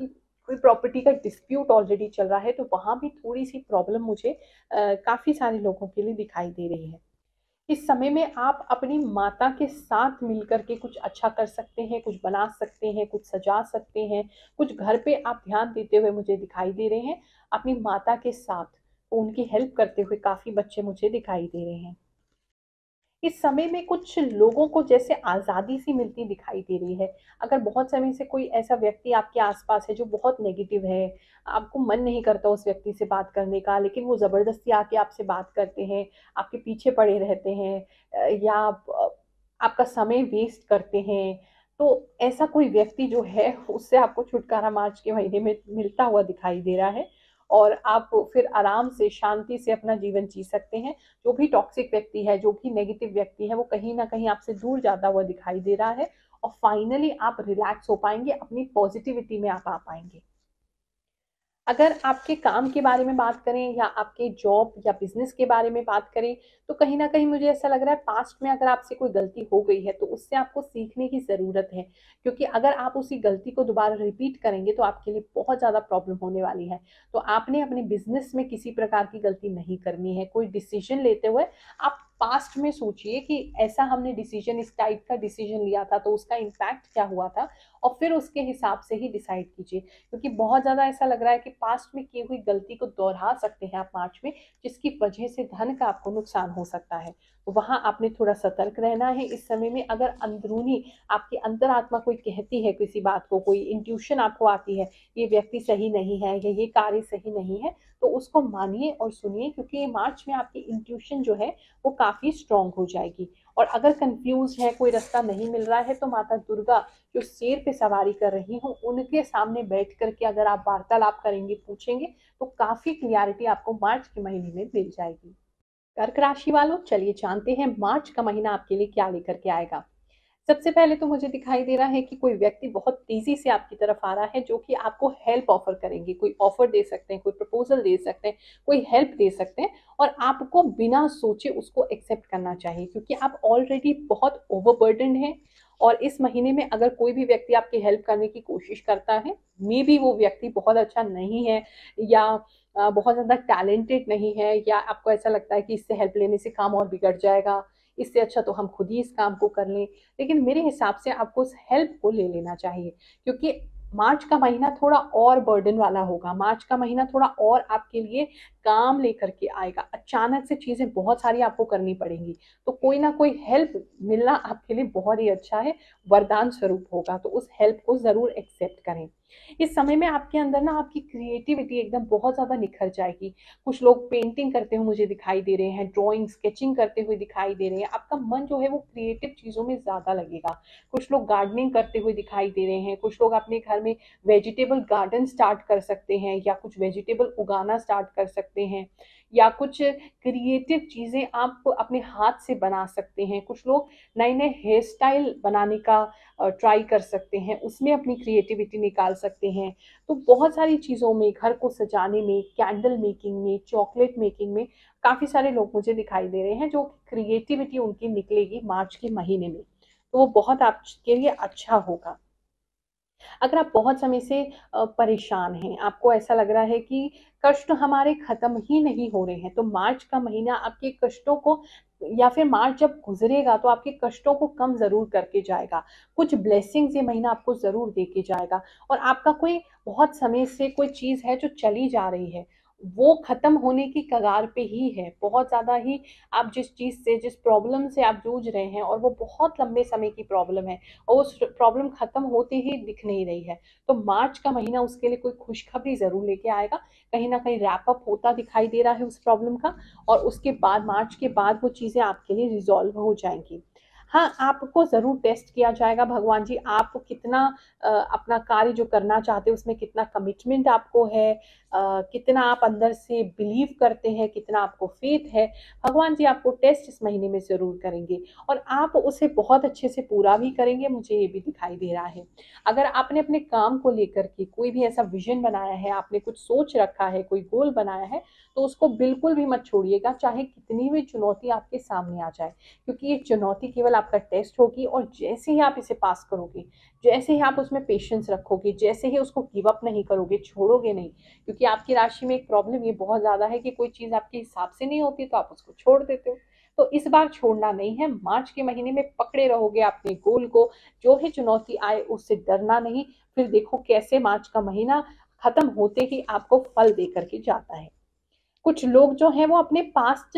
कोई प्रॉपर्टी का डिस्प्यूट ऑलरेडी चल रहा है, तो वहाँ भी थोड़ी-सी प्रॉब्लम मुझे काफ़ी सारे लोगों के लिए दिखाई दे रही है। इस समय में आप अपनी माता के साथ मिलकर के कुछ अच्छा कर सकते हैं, कुछ बना सकते हैं, कुछ सजा सकते हैं, कुछ घर पे आप ध्यान देते हुए मुझे दिखाई दे रहे हैं, अपनी माता के साथ, उनकी हेल्प करते हुए काफ़ी बच्चे मुझे दिखाई दे रहे हैं। इस समय में कुछ लोगों को जैसे आज़ादी सी मिलती दिखाई दे रही है। अगर बहुत समय से कोई ऐसा व्यक्ति आपके आस-पास है जो बहुत नेगेटिव है, आपको मन नहीं करता उस व्यक्ति से बात करने का, लेकिन वो ज़बरदस्ती आके आपसे बात करते हैं, आपके पीछे पड़े रहते हैं या आपका समय वेस्ट करते हैं। तो ऐसा कोई व्यक्ति जो है उससे आपको छुटकारा मार्च के महीने में मिलता हुआ दिखाई दे रहा है और आप फिर आराम से, शांति से अपना जीवन जी सकते हैं। जो भी टॉक्सिक व्यक्ति है, जो भी नेगेटिव व्यक्ति है, वो कहीं न कहीं आपसे दूर जाता हुआ दिखाई दे रहा है और फाइनली आप रिलैक्स हो पाएँगे, अपनी पॉज़िटिविटी में आप आ पाएँगे। अगर आपके काम के बारे में बात करें या आपके जॉब या बिज़नेस के बारे में बात करें, तो कहीं न कहीं मुझे ऐसा लग रहा है पास्ट में अगर आपसे कोई गलती हो गई है, तो उससे आपको सीखने की ज़रूरत है। क्योंकि अगर आप उसी गलती को दोबारा रिपीट करेंगे, तो आपके लिए बहुत ज़्यादा प्रॉब्लम होने वाली है। तो आपने अपने बिज़नेस में किसी प्रकार की गलती नहीं करनी है। कोई डिसीज़न लेते हुए आप पास्ट में सोचिए कि ऐसा हमने डिसीज़न इस टाइप का डिसीज़न लिया था, तो उसका इम्पैक्ट क्या हुआ था और फिर उसके हिसाब से ही डिसाइड कीजिए। क्योंकि बहुत ज़्यादा ऐसा लग रहा है कि पास्ट में की हुई गलती को दोहरा सकते हैं आप मार्च में, जिसकी वजह से धन का आपको नुकसान हो सकता है। तो वहाँ आपने थोड़ा सतर्क रहना है इस समय में। अगर अंदरूनी आपकी अंतरात्मा कोई कहती है किसी बात को, कोई इंट्यूशन आपको आती है, ये व्यक्ति सही नहीं है या ये कार्य सही नहीं है, तो उसको मानिए और सुनिए क्योंकि मार्च में आपकी इंट्यूशन जो है, वो काफ़ी स्ट्रॉन्ग हो जाएगी। और अगर कन्फ्यूज़्ड है, कोई रास्ता नहीं मिल रहा है, तो माता दुर्गा जो शेर पे सवारी कर रही हूँ, उनके सामने बैठ कर के अगर आप वार्तालाप करेंगे, पूछेंगे, तो काफ़ी क्लैरिटी आपको मार्च के महीने में मिल जाएगी। कर्क राशि वालों, चलिए जानते हैं मार्च का महीना आपके लिए क्या लेकर के आएगा। सबसे पहले तो मुझे दिखाई दे रहा है कि कोई व्यक्ति बहुत तेज़ी से आपकी तरफ आ रहा है जो कि आपको हेल्प ऑफ़र करेंगे। कोई ऑफ़र दे सकते हैं, कोई प्रपोज़ल दे सकते हैं, कोई हेल्प दे सकते हैं और आपको बिना सोचे उसको एक्सेप्ट करना चाहिए क्योंकि आप ऑलरेडी बहुत ओवरबर्डन्ड हैं और इस महीने में अगर कोई भी व्यक्ति आपकी हेल्प करने की कोशिश करता है, मेबी वो व्यक्ति बहुत अच्छा नहीं है या बहुत ज़्यादा टैलेंटेड नहीं है या आपको ऐसा लगता है कि इससे हेल्प लेने से काम और बिगड़ जाएगा, इससे अच्छा तो हम खुद ही इस काम को कर लें। लेकिन मेरे हिसाब से आपको उस हेल्प को ले लेना चाहिए क्योंकि मार्च का महीना थोड़ा और बर्डन वाला होगा। मार्च का महीना थोड़ा और आपके लिए काम लेकर के आएगा। अचानक से चीज़ें बहुत सारी आपको करनी पड़ेंगी। तो कोई ना कोई हेल्प मिलना आपके लिए बहुत ही अच्छा है, वरदान स्वरूप होगा। तो उस हेल्प को ज़रूर एक्सेप्ट करें। इस समय में आपके अंदर ना आपकी क्रिएटिविटी एकदम बहुत ज़्यादा निखर जाएगी। कुछ लोग पेंटिंग करते हुए मुझे दिखाई दे रहे हैं, ड्राइंग, स्केचिंग करते हुए दिखाई दे रहे हैं। आपका मन जो है वो क्रिएटिव चीज़ों में ज़्यादा लगेगा। कुछ लोग गार्डनिंग करते हुए दिखाई दे रहे हैं, कुछ लोग अपने घर में वेजिटेबल गार्डन स्टार्ट कर सकते हैं या कुछ वेजिटेबल उगाना स्टार्ट कर सकते हैं या कुछ क्रिएटिव चीज़ें आप अपने हाथ से बना सकते हैं। कुछ लोग नए-नए हेयर स्टाइल बनाने का ट्राई कर सकते हैं, उसमें अपनी क्रिएटिविटी निकाल सकते हैं। तो बहुत सारी चीज़ों में, घर को सजाने में, कैंडल मेकिंग में, चॉकलेट मेकिंग में काफ़ी सारे लोग मुझे दिखाई दे रहे हैं जो क्रिएटिविटी उनकी निकलेगी मार्च के महीने में। तो वो बहुत आपके लिए अच्छा होगा। अगर आप बहुत समय से परेशान हैं, आपको ऐसा लग रहा है कि कष्ट हमारे खत्म ही नहीं हो रहे हैं, तो मार्च का महीना आपके कष्टों को या फिर मार्च जब गुज़रेगा तो आपके कष्टों को कम ज़रूर करके जाएगा। कुछ ब्लेसिंग्स ये महीना आपको ज़रूर दे के जाएगा और आपका कोई बहुत समय से कोई चीज़ है जो चली जा रही है, वो ख़त्म होने की कगार पे ही है। बहुत ज़्यादा ही आप जिस चीज़ से, जिस प्रॉब्लम से आप जूझ रहे हैं और वो बहुत लंबे समय की प्रॉब्लम है और उस प्रॉब्लम खत्म होते ही दिख नहीं रही है। तो मार्च का महीना उसके लिए कोई खुशखबरी ज़रूर लेके आएगा। कहीं न कहीं रैप अप होता दिखाई दे रहा है उस प्रॉब्लम का और उसके बाद मार्च के बाद वो चीज़ें आपके लिए रिज़ॉल्व हो जाएँगी। हाँ, आपको ज़रूर टेस्ट किया जाएगा भगवान जी आप कितना अपना कार्य जो करना चाहते हैं उसमें कितना कमिटमेंट आपको है कितना आप अंदर से बिलीव करते हैं, कितना आपको फ़ेथ है। भगवान जी आपको टेस्ट इस महीने में ज़रूर करेंगे और आप उसे बहुत अच्छे से पूरा भी करेंगे, मुझे ये भी दिखाई दे रहा है। अगर आपने अपने काम को लेकर के कोई भी ऐसा विज़न बनाया है, आपने कुछ सोच रखा है, कोई गोल बनाया है, तो उसको बिल्कुल भी मत छोड़िएगा, चाहे कितनी भी चुनौती आपके सामने आ जाए। क्योंकि ये चुनौती केवल आपका टेस्ट होगी, और जैसे ही आप इसे पास करोगे, जैसे ही आप उसमें पेशेंस रखोगे, जैसे ही उसको गिव अप नहीं करोगे, छोड़ोगे नहीं, क्योंकि आपकी राशि में एक प्रॉब्लम ये बहुत ज़्यादा है कि कोई चीज़ आपके हिसाब से नहीं होती तो आप उसको छोड़ देते हो। तो इस बार छोड़ना नहीं है, मार्च के महीने में पकड़े रहोगे अपने गोल को, जो भी चुनौती आए उससे डरना नहीं। फिर देखो कैसे मार्च का महीना खत्म होते ही आपको फल दे करके जाता है। कुछ लोग जो हैं वो अपने पास्ट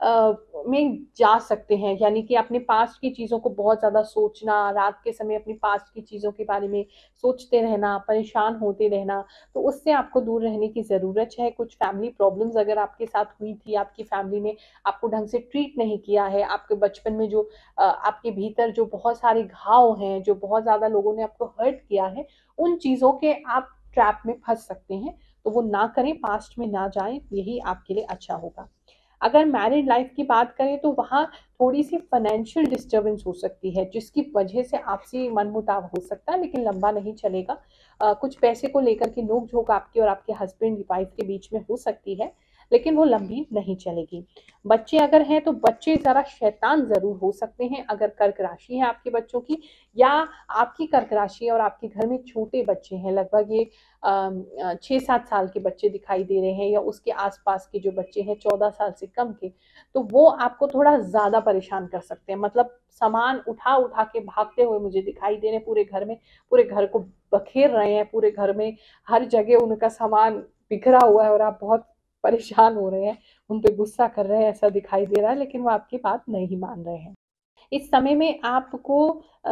में जा सकते हैं, यानी कि अपने पास्ट की चीज़ों को बहुत ज़्यादा सोचना, रात के समय अपनी पास्ट की चीज़ों के बारे में सोचते रहना, परेशान होते रहना, तो उससे आपको दूर रहने की ज़रूरत है। कुछ फैमिली प्रॉब्लम्स अगर आपके साथ हुई थी, आपकी फैमिली ने आपको ढंग से ट्रीट नहीं किया है, आपके बचपन में जो आपके भीतर जो बहुत सारे घाव हैं, जो बहुत ज़्यादा लोगों ने आपको हर्ट किया है, उन चीज़ों के आप ट्रैप में फंस सकते हैं। तो वो ना करें, पास्ट में ना जाएं, यही आपके लिए अच्छा होगा। अगर मैरिड लाइफ की बात करें तो वहाँ थोड़ी सी फाइनेंशियल डिस्टर्बेंस हो सकती है, जिसकी वजह से आपसी मनमुटाव हो सकता है, लेकिन लंबा नहीं चलेगा। कुछ पैसे को लेकर के नोक झोंक आपके और आपके हस्बैंड वाइफ के बीच में हो सकती है, लेकिन वो लंबी नहीं चलेगी। बच्चे अगर हैं तो बच्चे जरा शैतान जरूर हो सकते हैं, अगर कर्क राशि है आपके बच्चों की, या आपकी कर्क राशि है और आपके घर में छोटे बच्चे हैं, लगभग ये 6-7 साल के बच्चे दिखाई दे रहे हैं, या उसके आसपास के जो बच्चे हैं 14 साल से कम के, तो वो आपको थोड़ा ज्यादा परेशान कर सकते हैं। मतलब सामान उठा उठा के भागते हुए मुझे दिखाई दे रहे हैं पूरे घर में, पूरे घर को बखेर रहे हैं, पूरे घर में हर जगह उनका सामान बिखरा हुआ है और आप बहुत परेशान हो रहे हैं, उन पे गुस्सा कर रहे हैं, ऐसा दिखाई दे रहा है, लेकिन वो आपकी बात नहीं मान रहे हैं। इस समय में आपको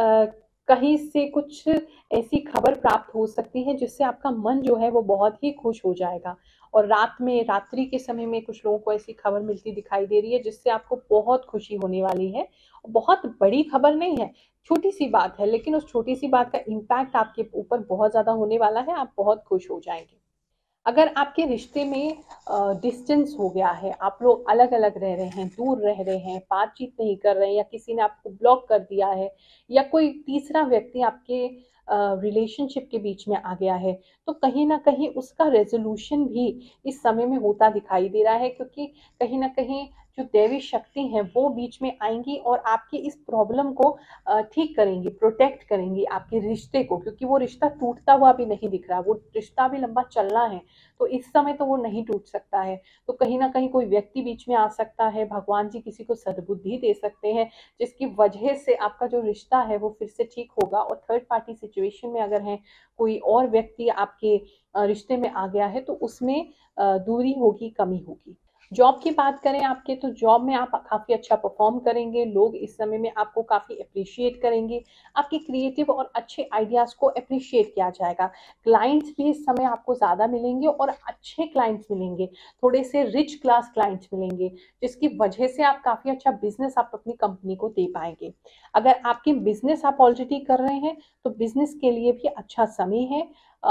कहीं से कुछ ऐसी खबर प्राप्त हो सकती है जिससे आपका मन जो है वो बहुत ही खुश हो जाएगा, और रात में, रात्रि के समय में कुछ लोगों को ऐसी खबर मिलती दिखाई दे रही है जिससे आपको बहुत खुशी होने वाली है। बहुत बड़ी खबर नहीं है, छोटी सी बात है, लेकिन उस छोटी सी बात का इम्पैक्ट आपके ऊपर बहुत ज्यादा होने वाला है, आप बहुत खुश हो जाएंगे। अगर आपके रिश्ते में डिस्टेंस हो गया है, आप लोग अलग अलग रह रहे हैं, दूर रह रहे हैं, बातचीत नहीं कर रहे हैं, या किसी ने आपको ब्लॉक कर दिया है, या कोई तीसरा व्यक्ति आपके रिलेशनशिप के बीच में आ गया है, तो कहीं ना कहीं उसका रेजोल्यूशन भी इस समय में होता दिखाई दे रहा है, क्योंकि कहीं ना कहीं जो दैवी शक्ति है वो बीच में आएंगी और आपके इस प्रॉब्लम को ठीक करेंगी, प्रोटेक्ट करेंगी आपके रिश्ते को, क्योंकि वो रिश्ता टूटता हुआ भी नहीं दिख रहा, वो रिश्ता भी लंबा चलना है, तो इस समय तो वो नहीं टूट सकता है। तो कहीं ना कहीं कोई व्यक्ति बीच में आ सकता है, भगवान जी किसी को सद्बुद्धि दे सकते हैं, जिसकी वजह से आपका जो रिश्ता है वो फिर से ठीक होगा। और थर्ड पार्टी सिचुएशन में अगर है, कोई और व्यक्ति आपके रिश्ते में आ गया है, तो उसमें दूरी होगी, कमी होगी। जॉब की बात करें आपके, तो जॉब में आप काफी अच्छा परफॉर्म करेंगे, लोग इस समय में आपको काफी अप्रिशिएट करेंगे, आपके क्रिएटिव और अच्छे आइडियाज को अप्रिशिएट किया जाएगा। क्लाइंट्स भी इस समय आपको ज्यादा मिलेंगे और अच्छे क्लाइंट्स मिलेंगे, थोड़े से रिच क्लास क्लाइंट्स मिलेंगे, जिसकी वजह से आप काफी अच्छा बिजनेस आप अपनी कंपनी को दे पाएंगे। अगर आपकी बिजनेस आप ऑलरेडी कर रहे हैं तो बिजनेस के लिए भी अच्छा समय है।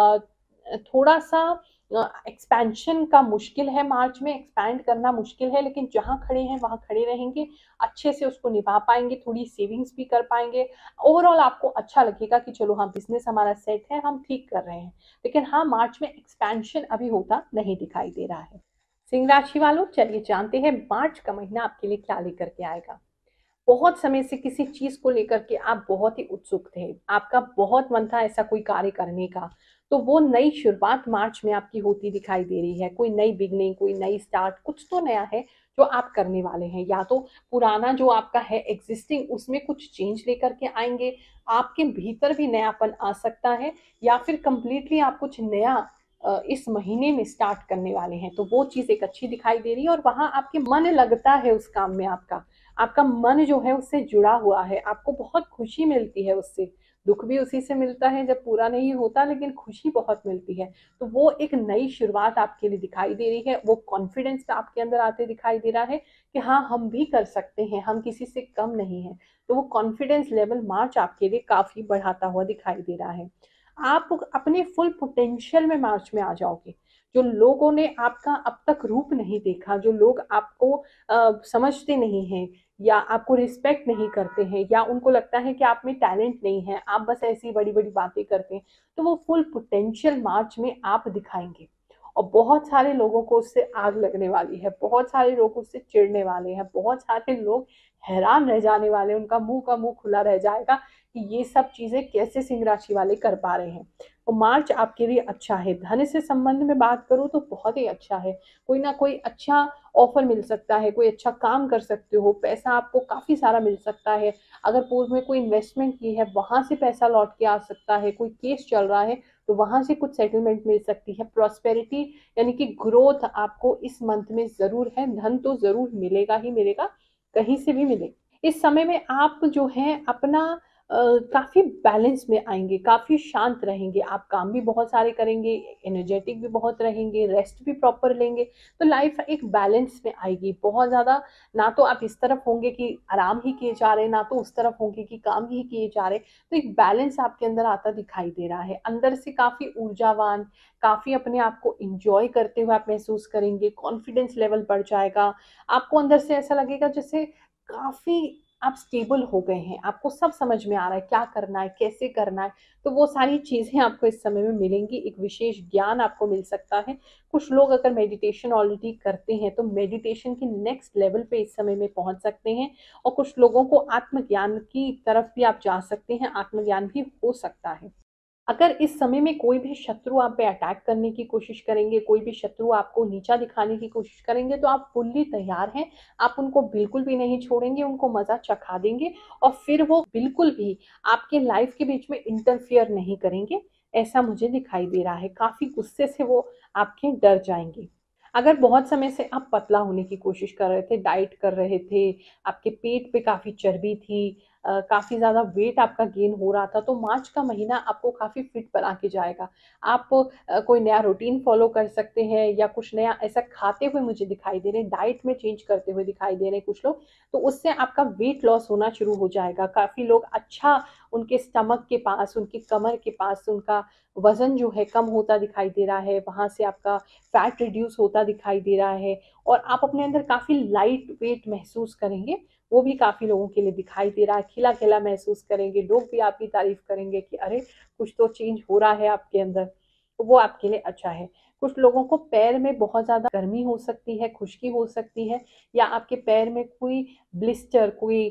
थोड़ा सा एक्सपेंशन का मुश्किल है, मार्च में एक्सपैंड करना मुश्किल है, लेकिन जहां खड़े हैं वहां खड़े रहेंगे, अच्छे से उसको निभा पाएंगे, थोड़ी सेविंग्स भी कर पाएंगे। ओवरऑल आपको अच्छा लगेगा कि चलो हाँ, बिजनेस हमारा सेट है, हम ठीक कर रहे हैं। लेकिन हाँ, मार्च में एक्सपेंशन अभी होता नहीं दिखाई दे रहा है। सिंह राशि वालों, चलिए जानते हैं मार्च का महीना आपके लिए क्या लेकर के आएगा। बहुत समय से किसी चीज को लेकर के आप बहुत ही उत्सुक थे, आपका बहुत मन था ऐसा कोई कार्य करने का, तो वो नई शुरुआत मार्च में आपकी होती दिखाई दे रही है। कोई नई बिगनिंग, कोई नई स्टार्ट, कुछ तो नया है जो आप करने वाले हैं। या तो पुराना जो आपका है एग्जिस्टिंग, उसमें कुछ चेंज लेकर के आएंगे, आपके भीतर भी नयापन आ सकता है, या फिर कंप्लीटली आप कुछ नया इस महीने में स्टार्ट करने वाले हैं, तो वो चीज एक अच्छी दिखाई दे रही है। और वहां आपके मन लगता है उस काम में, आपका आपका मन जो है उससे जुड़ा हुआ है, आपको बहुत खुशी मिलती है उससे। दुख भी उसी से मिलता है जब पूरा नहीं होता, लेकिन खुशी बहुत मिलती है। तो वो एक नई शुरुआत आपके लिए दिखाई दे रही है, वो कॉन्फिडेंस आपके अंदर आते दिखाई दे रहा है कि हाँ, हम भी कर सकते हैं, हम किसी से कम नहीं है। तो वो कॉन्फिडेंस लेवल मार्च आपके लिए काफी बढ़ाता हुआ दिखाई दे रहा है। आप अपने फुल पोटेंशियल में मार्च में आ जाओगे। जो लोगों ने आपका अब तक रूप नहीं देखा, जो लोग आपको समझते नहीं हैं, या आपको रिस्पेक्ट नहीं करते हैं, या उनको लगता है कि आप में टैलेंट नहीं है, आप बस ऐसी बड़ी बड़ी बातें करते हैं, तो वो फुल पोटेंशियल मार्च में आप दिखाएंगे। और बहुत सारे लोगों को उससे आग लगने वाली है, बहुत सारे लोग उससे चिढ़ने वाले हैं, बहुत सारे लोग हैरान रह जाने वाले हैं, उनका मुंह का मुंह खुला रह जाएगा कि ये सब चीजें कैसे सिंह राशि वाले कर पा रहे हैं। तो मार्च आपके लिए अच्छा है। धन से संबंध में बात करूं तो बहुत ही अच्छा है। कोई ना कोई अच्छा ऑफर मिल सकता है, कोई अच्छा काम कर सकते हो, पैसा आपको काफी सारा मिल सकता है। अगर पूर्व में कोई इन्वेस्टमेंट की है वहां से पैसा लौट के आ सकता है, कोई केस चल रहा है तो वहां से कुछ सेटलमेंट मिल सकती है। प्रॉस्पेरिटी यानी कि ग्रोथ आपको इस मंथ में जरूर है, धन तो जरूर मिलेगा ही मिलेगा, कहीं से भी मिले। इस समय में आप जो है अपना काफी बैलेंस में आएंगे, काफी शांत रहेंगे, आप काम भी बहुत सारे करेंगे, एनर्जेटिक भी बहुत रहेंगे, रेस्ट भी प्रॉपर लेंगे, तो लाइफ एक बैलेंस में आएगी। बहुत ज्यादा ना तो आप इस तरफ होंगे कि आराम ही किए जा रहे, ना तो उस तरफ होंगे कि काम ही किए जा रहे। तो एक बैलेंस आपके अंदर आता दिखाई दे रहा है। अंदर से काफी ऊर्जावान, काफी अपने आप को इंजॉय करते हुए आप महसूस करेंगे, कॉन्फिडेंस लेवल बढ़ जाएगा। आपको अंदर से ऐसा लगेगा जैसे काफी आप स्टेबल हो गए हैं, आपको सब समझ में आ रहा है क्या करना है, कैसे करना है। तो वो सारी चीजें आपको इस समय में मिलेंगी, एक विशेष ज्ञान आपको मिल सकता है। कुछ लोग अगर मेडिटेशन ऑलरेडी करते हैं तो मेडिटेशन के नेक्स्ट लेवल पे इस समय में पहुंच सकते हैं। और कुछ लोगों को आत्मज्ञान की तरफ भी आप जा सकते हैं, आत्मज्ञान भी हो सकता है। अगर इस समय में कोई भी शत्रु आप पे अटैक करने की कोशिश करेंगे, कोई भी शत्रु आपको नीचा दिखाने की कोशिश करेंगे, तो आप फुल्ली तैयार हैं। आप उनको बिल्कुल भी नहीं छोड़ेंगे, उनको मजा चखा देंगे और फिर वो बिल्कुल भी आपके लाइफ के बीच में इंटरफियर नहीं करेंगे। ऐसा मुझे दिखाई दे रहा है, काफी गुस्से से वो आपके डर जाएंगे। अगर बहुत समय से आप पतला होने की कोशिश कर रहे थे, डाइट कर रहे थे, आपके पेट पे काफी चर्बी थी, काफी ज्यादा वेट आपका गेन हो रहा था, तो मार्च का महीना आपको काफी फिट बना के जाएगा। आप कोई नया रूटीन फॉलो कर सकते हैं या कुछ नया ऐसा खाते हुए मुझे दिखाई दे रहे हैं, डाइट में चेंज करते हुए दिखाई दे रहे हैं कुछ लोग। तो उससे आपका वेट लॉस होना शुरू हो जाएगा। काफी लोग अच्छा, उनके स्टमक के पास, उनके कमर के पास उनका वजन जो है कम होता दिखाई दे रहा है, वहां से आपका फैट रिड्यूस होता दिखाई दे रहा है और आप अपने अंदर काफी लाइट वेट महसूस करेंगे। वो भी काफी लोगों के लिए दिखाई दे रहा है, खिला खिला महसूस करेंगे, लोग भी आपकी तारीफ करेंगे कि अरे कुछ तो चेंज हो रहा है आपके अंदर। तो वो आपके लिए अच्छा है। कुछ लोगों को पैर में बहुत ज्यादा गर्मी हो सकती है, खुश्की हो सकती है, या आपके पैर में कोई ब्लिस्टर, कोई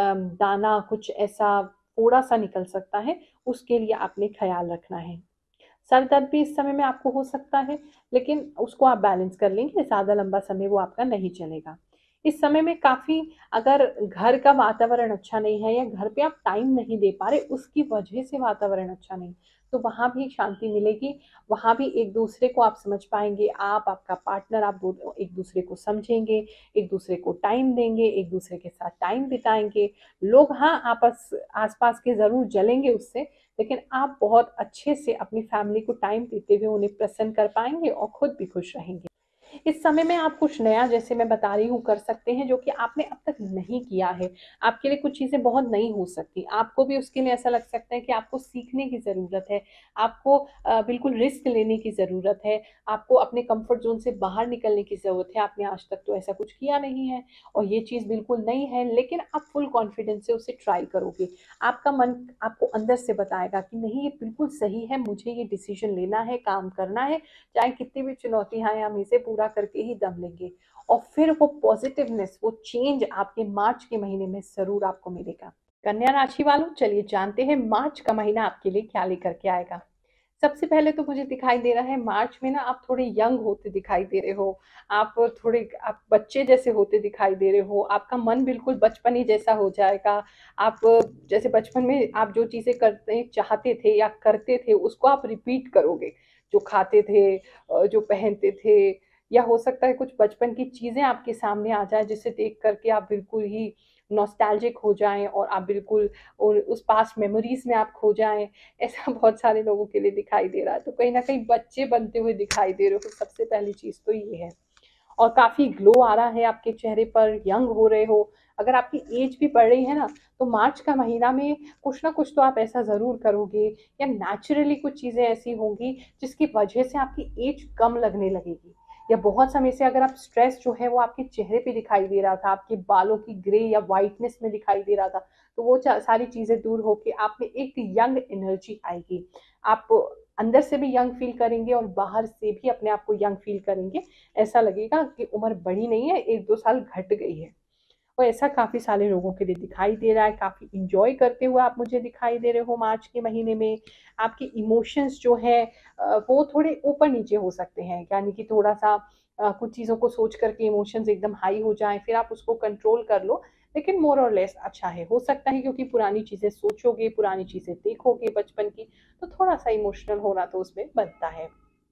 दाना, कुछ ऐसा थोड़ा सा निकल सकता है, उसके लिए आपने ख्याल रखना है। सर दर्द भी इस समय में आपको हो सकता है, लेकिन उसको आप बैलेंस कर लेंगे, ज़्यादा लंबा समय वो आपका नहीं चलेगा। इस समय में काफ़ी, अगर घर का वातावरण अच्छा नहीं है या घर पे आप टाइम नहीं दे पा रहे, उसकी वजह से वातावरण अच्छा नहीं, तो वहाँ भी शांति मिलेगी। वहाँ भी एक दूसरे को आप समझ पाएँगे, आप, आपका पार्टनर, आप दो एक दूसरे को समझेंगे, एक दूसरे को टाइम देंगे, एक दूसरे के साथ टाइम बिताएँगे। लोग हाँ, आपस आस-पास के ज़रूर जलेंगे उससे, लेकिन आप बहुत अच्छे से अपनी फैमिली को टाइम देते हुए उन्हें प्रसन्न कर पाएंगे और खुद भी खुश रहेंगे। इस समय में आप कुछ नया, जैसे मैं बता रही हूँ, कर सकते हैं जो कि आपने अब तक नहीं किया है। आपके लिए कुछ चीज़ें बहुत नई हो सकती, आपको भी उसके लिए ऐसा लग सकता है कि आपको सीखने की ज़रूरत है, आपको बिल्कुल रिस्क लेने की ज़रूरत है, आपको अपने कंफर्ट ज़ोन से बाहर निकलने की ज़रूरत है। आपने आज तक तो ऐसा कुछ किया नहीं है और ये चीज़ बिल्कुल नई है, लेकिन आप फुल कॉन्फिडेंस से उसे ट्राई करोगे। आपका मन आपको अंदर से बताएगा कि नहीं, ये बिल्कुल सही है, मुझे ये डिसीजन लेना है, काम करना है, चाहे कितनी भी चुनौतियां आए, हम इसे पूरा करके ही दम लेंगे। और फिर वो पॉजिटिवनेस, वो चेंज आपके मार्च के महीने में जरूर आपको मिलेगा। कन्या राशि वालों, चलिए जानते हैं मार्च का महीना आपके लिए क्या लेकर के आएगा। सबसे पहले तो मुझे दिखाई दे रहा है मार्च में ना आप थोड़े यंग होते दिखाई दे रहे हो, आप थोड़े, आप बच्चे जैसे होते दिखाई दे रहे हो, आपका मन बिल्कुल बचपनी जैसा हो जाएगा। आप जैसे बचपन में आप जो चीजें करते चाहते थे या करते थे उसको आप रिपीट करोगे, जो खाते थे, जो पहनते थे, या हो सकता है कुछ बचपन की चीजें आपके सामने आ जाए जिसे देख करके आप बिल्कुल ही नॉस्टैल्जिक हो जाएं और आप बिल्कुल उस पास्ट मेमोरीज में आप खो जाएं। ऐसा बहुत सारे लोगों के लिए दिखाई दे रहा है, तो कहीं ना कहीं बच्चे बनते हुए दिखाई दे रहे हो, सबसे पहली चीज तो ये है। और काफी ग्लो आ रहा है आपके चेहरे पर, यंग हो रहे हो। अगर आपकी एज भी बढ़ रही है ना, तो मार्च का महीना में कुछ ना कुछ तो आप ऐसा जरूर करोगे, या नेचुरली कुछ चीजें ऐसी होंगी जिसकी वजह से आपकी एज कम लगने लगेगी। या बहुत समय से अगर आप स्ट्रेस जो है वो आपके चेहरे पे दिखाई दे रहा था, आपके बालों की ग्रे या वाइटनेस में दिखाई दे रहा था, तो वो सारी चीजें दूर होके आप में एक यंग एनर्जी आएगी। आप अंदर से भी यंग फील करेंगे और बाहर से भी अपने आप को यंग फील करेंगे। ऐसा लगेगा कि उम्र बढ़ी नहीं है, 1-2 साल घट गई है। और ऐसा काफ़ी सारे लोगों के लिए दिखाई दे रहा है। काफ़ी एंजॉय करते हुए आप मुझे दिखाई दे रहे हो मार्च के महीने में। आपके इमोशंस जो है वो थोड़े ऊपर नीचे हो सकते हैं, यानी कि थोड़ा सा कुछ चीज़ों को सोच करके इमोशंस एकदम हाई हो जाएं, फिर आप उसको कंट्रोल कर लो। लेकिन मोर और लेस अच्छा है, हो सकता है क्योंकि पुरानी चीज़ें सोचोगे, पुरानी चीज़ें देखोगे बचपन की, तो थोड़ा सा इमोशनल होना तो उसमें बनता है।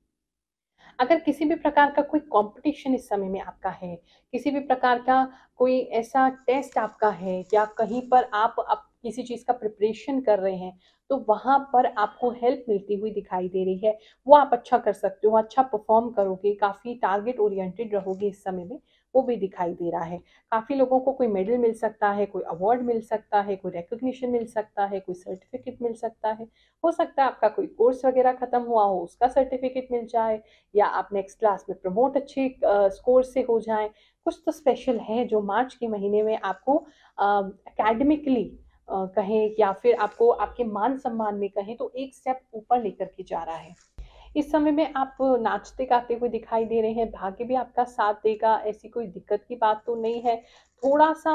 अगर किसी भी प्रकार का कोई कंपटीशन इस समय में आपका है, किसी भी प्रकार का कोई ऐसा टेस्ट आपका है या कहीं पर आप किसी चीज़ का प्रिपरेशन कर रहे हैं, तो वहाँ पर आपको हेल्प मिलती हुई दिखाई दे रही है। वो आप अच्छा कर सकते हो, अच्छा परफ़ॉर्म करोगे, काफ़ी टारगेट ओरिएंटेड रहोगे इस समय में, वो भी दिखाई दे रहा है। काफ़ी लोगों को कोई मेडल मिल सकता है, कोई अवार्ड मिल सकता है, कोई रिकॉग्निशन मिल सकता है, कोई सर्टिफ़िकेट मिल सकता है। हो सकता है आपका कोई कोर्स वग़ैरह ख़त्म हुआ हो, उसका सर्टिफ़िकेट मिल जाए, या आप नेक्स्ट क्लास में प्रमोट अच्छे स्कोर से हो जाएँ। कुछ तो स्पेशल है जो मार्च के महीने में आपको एकेडमिकली कहें या फिर आपको आपके मान-सम्मान में कहें तो एक स्टेप ऊपर लेकर के जा रहा है। इस समय में आप नाचते-गाते हुए दिखाई दे रहे हैं, भाग्य भी आपका साथ देगा, ऐसी कोई दिक्कत की बात तो नहीं है। थोड़ा-सा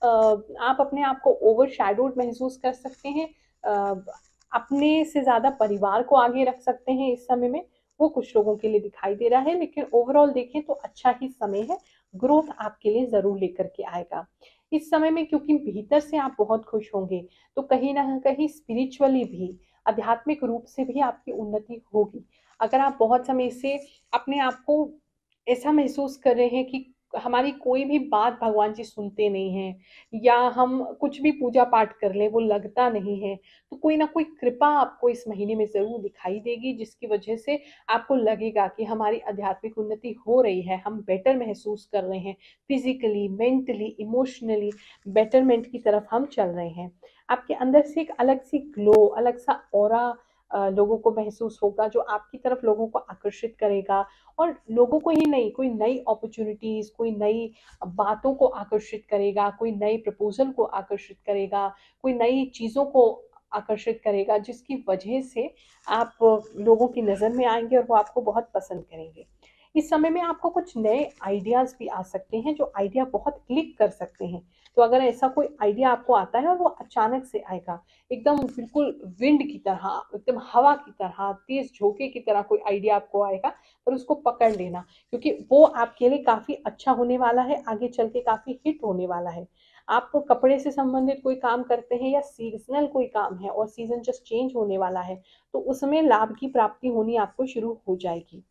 आप अपने आप को ओवरशैडोड महसूस कर सकते हैं। अ, अपने से ज़्यादा परिवार को आगे रख सकते हैं इस समय में, वो कुछ लोगों के लिए दिखाई दे रहा है, लेकिन ओवरऑल देखें तो अच्छा ही समय है, ग्रोथ आपके लिए ज़रूर लेकर के आएगा। इस समय में क्योंकि भीतर से आप बहुत खुश होंगे, तो कहीं न कहीं स्पिरिचुअली भी, आध्यात्मिक रूप से भी आपकी उन्नति होगी। अगर आप बहुत समय से अपने आप को ऐसा महसूस कर रहे हैं कि हमारी कोई भी बात भगवान जी सुनते नहीं हैं या हम कुछ भी पूजा पाठ कर लें वो लगता नहीं है, तो कोई ना कोई कृपा आपको इस महीने में ज़रूर दिखाई देगी, जिसकी वजह से आपको लगेगा कि हमारी आध्यात्मिक उन्नति हो रही है, हम बेटर महसूस कर रहे हैं, फिज़िकली, मेंटली, इमोशनली बेटरमेंट की तरफ हम चल रहे हैं। आपके अंदर से एक अलग-सी ग्लो, अलग-सा ऑरा लोगों को महसूस होगा, जो आपकी तरफ लोगों को आकर्षित करेगा और लोगों को ही नहीं, कोई नई अपॉर्च्युनिटीज़, कोई नई बातों को आकर्षित करेगा, कोई नए प्रपोज़ल को आकर्षित करेगा, कोई नई चीज़ों को आकर्षित करेगा, जिसकी वजह से आप लोगों की नज़र में आएँगे और वो आपको बहुत पसंद करेंगे। इस समय में आपको कुछ नए आइडियाज़ भी आ सकते हैं, जो आइडिया बहुत क्लिक कर सकते हैं। तो अगर ऐसा कोई आइडिया आपको आता है और वो अचानक से आएगा, एकदम बिल्कुल विंड की तरह, एकदम हवा की तरह, तेज़ झोंके की तरह कोई आइडिया आपको आएगा और उसको पकड़ लेना, क्योंकि वो आपके लिए काफ़ी अच्छा होने वाला है, आगे चल के काफ़ी हिट होने वाला है। आप कपड़े से संबंधित कोई काम करते हैं या सीज़नल कोई काम है और सीज़न जस्ट चेंज होने वाला है, तो उसमें लाभ की प्राप्ति होनी आपको शुरू हो जाएगी।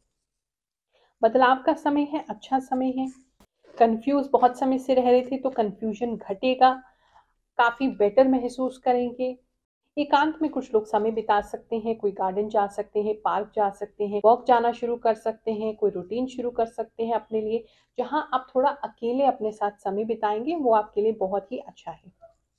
बदलाव का समय है, अच्छा समय है। कन्फ्यूज़ बहुत समय से रह रहे थे तो कन्फ्यूज़न घटेगा, काफ़ी बेटर महसूस करेंगे। एकांत में कुछ लोग समय बिता सकते हैं, कोई गार्डन जा सकते हैं, पार्क जा सकते हैं, वॉक जाना शुरू कर सकते हैं, कोई रूटीन शुरू कर सकते हैं अपने लिए, जहाँ आप थोड़ा अकेले अपने साथ समय बिताएँगे, वो आपके लिए बहुत ही अच्छा है।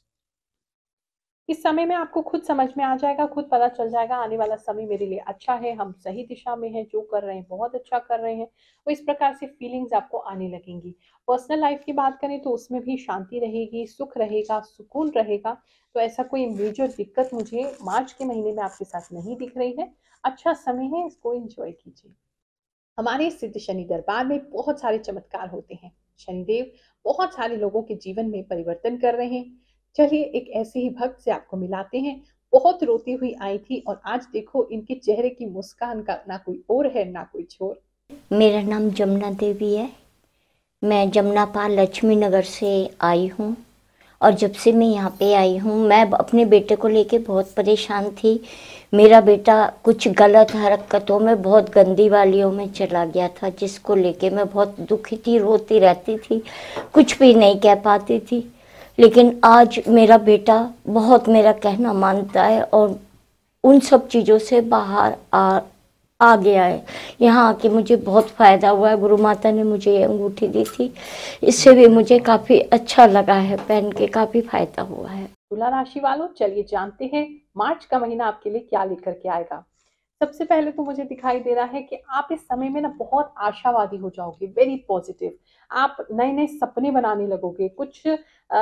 इस समय में आपको खुद समझ में आ जाएगा, खुद पता चल जाएगा आने वाला समय मेरे लिए अच्छा है, हम सही दिशा में हैं, जो कर रहे हैं बहुत अच्छा कर रहे हैं। तो इस प्रकार से फीलिंग्स आपको आने लगेंगी। पर्सनल लाइफ की बात करें तो उसमें भी शांति रहेगी, सुख रहेगा, सुकून रहेगा। तो ऐसा कोई मेजर दिक्कत मुझे मार्च के महीने में आपके साथ नहीं दिख रही है। अच्छा समय है, इसको एन्जॉय कीजिए। हमारे सिद्ध शनि दरबार में बहुत सारे चमत्कार होते हैं। शनिदेव बहुत सारे लोगों के जीवन में परिवर्तन कर रहे हैं। चलिए एक ऐसे ही भक्त से आपको मिलाते हैं। बहुत रोती हुई आई थी और आज देखो इनके चेहरे की मुस्कान का ना कोई और है ना कोई छोर। मेरा नाम जमुना देवी है। मैं जमुना पार लक्ष्मी नगर से आई हूँ और जब से मैं यहाँ पे आई हूँ मैं अपने बेटे को लेके बहुत परेशान थी। मेरा बेटा कुछ गलत हरकतों में, बहुत गंदी वालियों में चला गया था, जिसको लेके मैं बहुत दुखी थी, रोती रहती थी, कुछ भी नहीं कह पाती थी। लेकिन आज मेरा बेटा बहुत मेरा कहना मानता है और उन सब चीज़ों से बाहर आ गया है। यहाँ आके मुझे बहुत फ़ायदा हुआ है। गुरु माता ने मुझे ये अंगूठी दी थी, इससे भी मुझे काफ़ी अच्छा लगा है, पहन के काफ़ी फ़ायदा हुआ है। तुला राशि वालों, चलिए जानते हैं मार्च का महीना आपके लिए क्या लेकर के आएगा। सबसे पहले तो मुझे दिखाई दे रहा है कि आप इस समय में ना बहुत आशावादी हो जाओगे, वेरी पॉजिटिव। आप नए नए सपने बनाने लगोगे, कुछ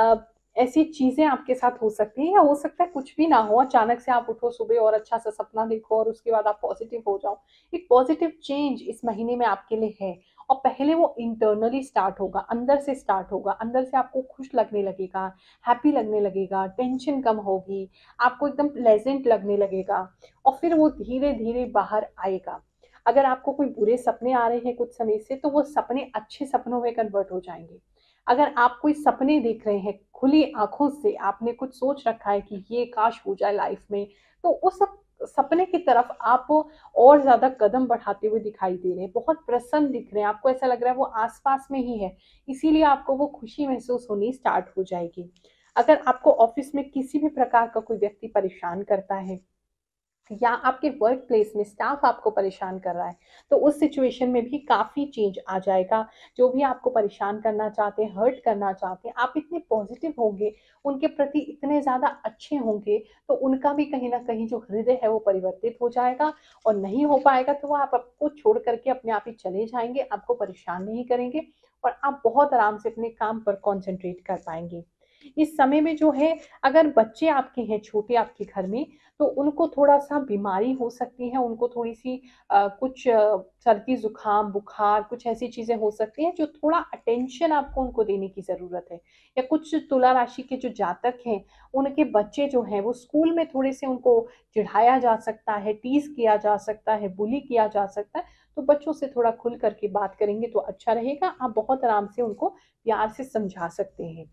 ऐसी चीजें आपके साथ हो सकती हैं, या हो सकता है कुछ भी ना हो, अचानक से आप उठो सुबह और अच्छा सा सपना देखो और उसके बाद आप पॉजिटिव हो जाओ। एक पॉजिटिव चेंज इस महीने में आपके लिए है, और पहले वो इंटरनली स्टार्ट होगा, अंदर से स्टार्ट होगा। अंदर से आपको खुश लगने लगेगा, हैप्पी लगने लगेगा, टेंशन कम होगी, आपको एकदम प्लेजेंट लगने लगेगा, और फिर वो धीरे धीरे बाहर आएगा। अगर आपको कोई बुरे सपने आ रहे हैं कुछ समय से, तो वो सपने अच्छे सपनों में कन्वर्ट हो जाएंगे। अगर आप कोई सपने देख रहे हैं खुली आंखों से, आपने कुछ सोच रखा है कि ये काश हो जाए लाइफ में, तो उस सपने की तरफ आप और ज्यादा कदम बढ़ाते हुए दिखाई दे रहे हैं, बहुत प्रसन्न दिख रहे हैं, आपको ऐसा लग रहा है वो आसपास में ही है, इसीलिए आपको वो खुशी महसूस होनी स्टार्ट हो जाएगी। अगर आपको ऑफिस में किसी भी प्रकार का कोई व्यक्ति परेशान करता है, या आपके वर्क प्लेस में स्टाफ आपको परेशान कर रहा है, तो उस सिचुएशन में भी काफ़ी चेंज आ जाएगा। जो भी आपको परेशान करना चाहते हैं, हर्ट करना चाहते हैं, आप इतने पॉजिटिव होंगे, उनके प्रति इतने ज़्यादा अच्छे होंगे, तो उनका भी कहीं न कहीं जो हृदय है वो परिवर्तित हो जाएगा, और नहीं हो पाएगा तो वो आप आपको छोड़ करके अपने आप ही चले जाएँगे, आपको परेशान नहीं करेंगे, और आप बहुत आराम से अपने काम पर कॉन्संट्रेट कर पाएँगे। इस समय में जो है, अगर बच्चे आपके हैं छोटे आपके घर में, तो उनको थोड़ा-सा बीमारी हो सकती है, उनको थोड़ी-सी कुछ सर्दी, ज़ुकाम, बुखार, कुछ ऐसी चीज़ें हो सकती हैं जो थोड़ा अटेंशन आपको उनको देने की ज़रूरत है। या कुछ तुला राशि के जो जातक हैं, उनके बच्चे जो हैं वो स्कूल में थोड़े-से उनको चिढ़ाया जा सकता है, टीज़ किया जा सकता है, बुली किया जा सकता है, तो बच्चों से थोड़ा खुल कर के बात करेंगे तो अच्छा रहेगा। आप बहुत आराम से उनको प्यार से समझा सकते हैं।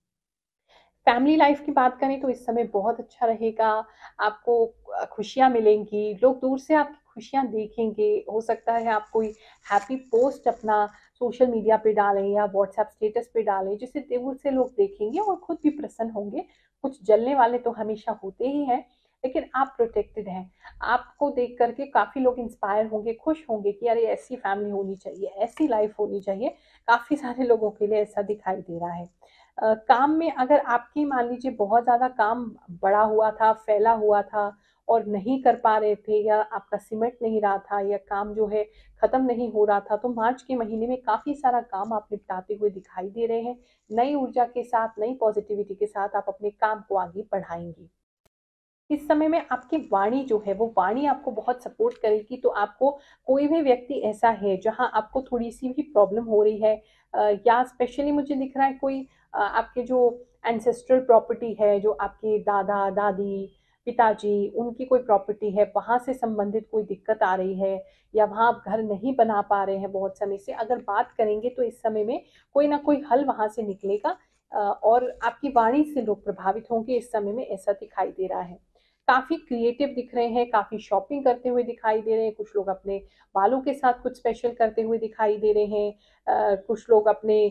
फैमिली लाइफ की बात करें तो इस समय बहुत अच्छा रहेगा, आपको खुशियाँ मिलेंगी, लोग दूर से आपकी खुशियाँ देखेंगे, हो सकता है आप कोई हैप्पी पोस्ट अपना सोशल मीडिया पे डालें या व्हाट्सएप स्टेटस पे डालें, जिसे दूर से लोग देखेंगे और खुद भी प्रसन्न होंगे। कुछ जलने वाले तो हमेशा होते ही हैं, लेकिन आप प्रोटेक्टेड हैं। आपको देख कर के काफ़ी लोग इंस्पायर होंगे, खुश होंगे कि अरे ऐसी फैमिली होनी चाहिए, ऐसी लाइफ होनी चाहिए। काफ़ी सारे लोगों के लिए ऐसा दिखाई दे रहा है। काम में अगर आपकी मान लीजिए बहुत ज़्यादा काम बढ़ा हुआ था, फैला हुआ था, और नहीं कर पा रहे थे, या आपका सिमट नहीं रहा था, या काम जो है खत्म नहीं हो रहा था, तो मार्च के महीने में काफ़ी सारा काम आप निपटाते हुए दिखाई दे रहे हैं। नई ऊर्जा के साथ, नई पॉजिटिविटी के साथ आप अपने काम को आगे बढ़ाएँगी। इस समय में आपकी वाणी जो है, वो वाणी आपको बहुत सपोर्ट करेगी, तो आपको कोई भी व्यक्ति ऐसा है जहाँ आपको थोड़ी-सी भी प्रॉब्लम हो रही है, या स्पेशली मुझे दिख रहा है कोई आपके जो एंसेस्ट्रल प्रॉपर्टी है, जो आपके दादा-दादी, पिताजी, उनकी कोई प्रॉपर्टी है, वहाँ से संबंधित कोई दिक्कत आ रही है, या वहाँ आप घर नहीं बना पा रहे हैं बहुत समय से, अगर बात करेंगे तो इस समय में कोई ना कोई हल वहाँ से निकलेगा, और आपकी वाणी से लोग प्रभावित होंगे, इस समय में ऐसा दिखाई दे रहा है। काफ़ी क्रिएटिव दिख रहे हैं, काफ़ी शॉपिंग करते हुए दिखाई दे रहे हैं, कुछ लोग अपने बालों के साथ कुछ स्पेशल करते हुए दिखाई दे रहे हैं, कुछ लोग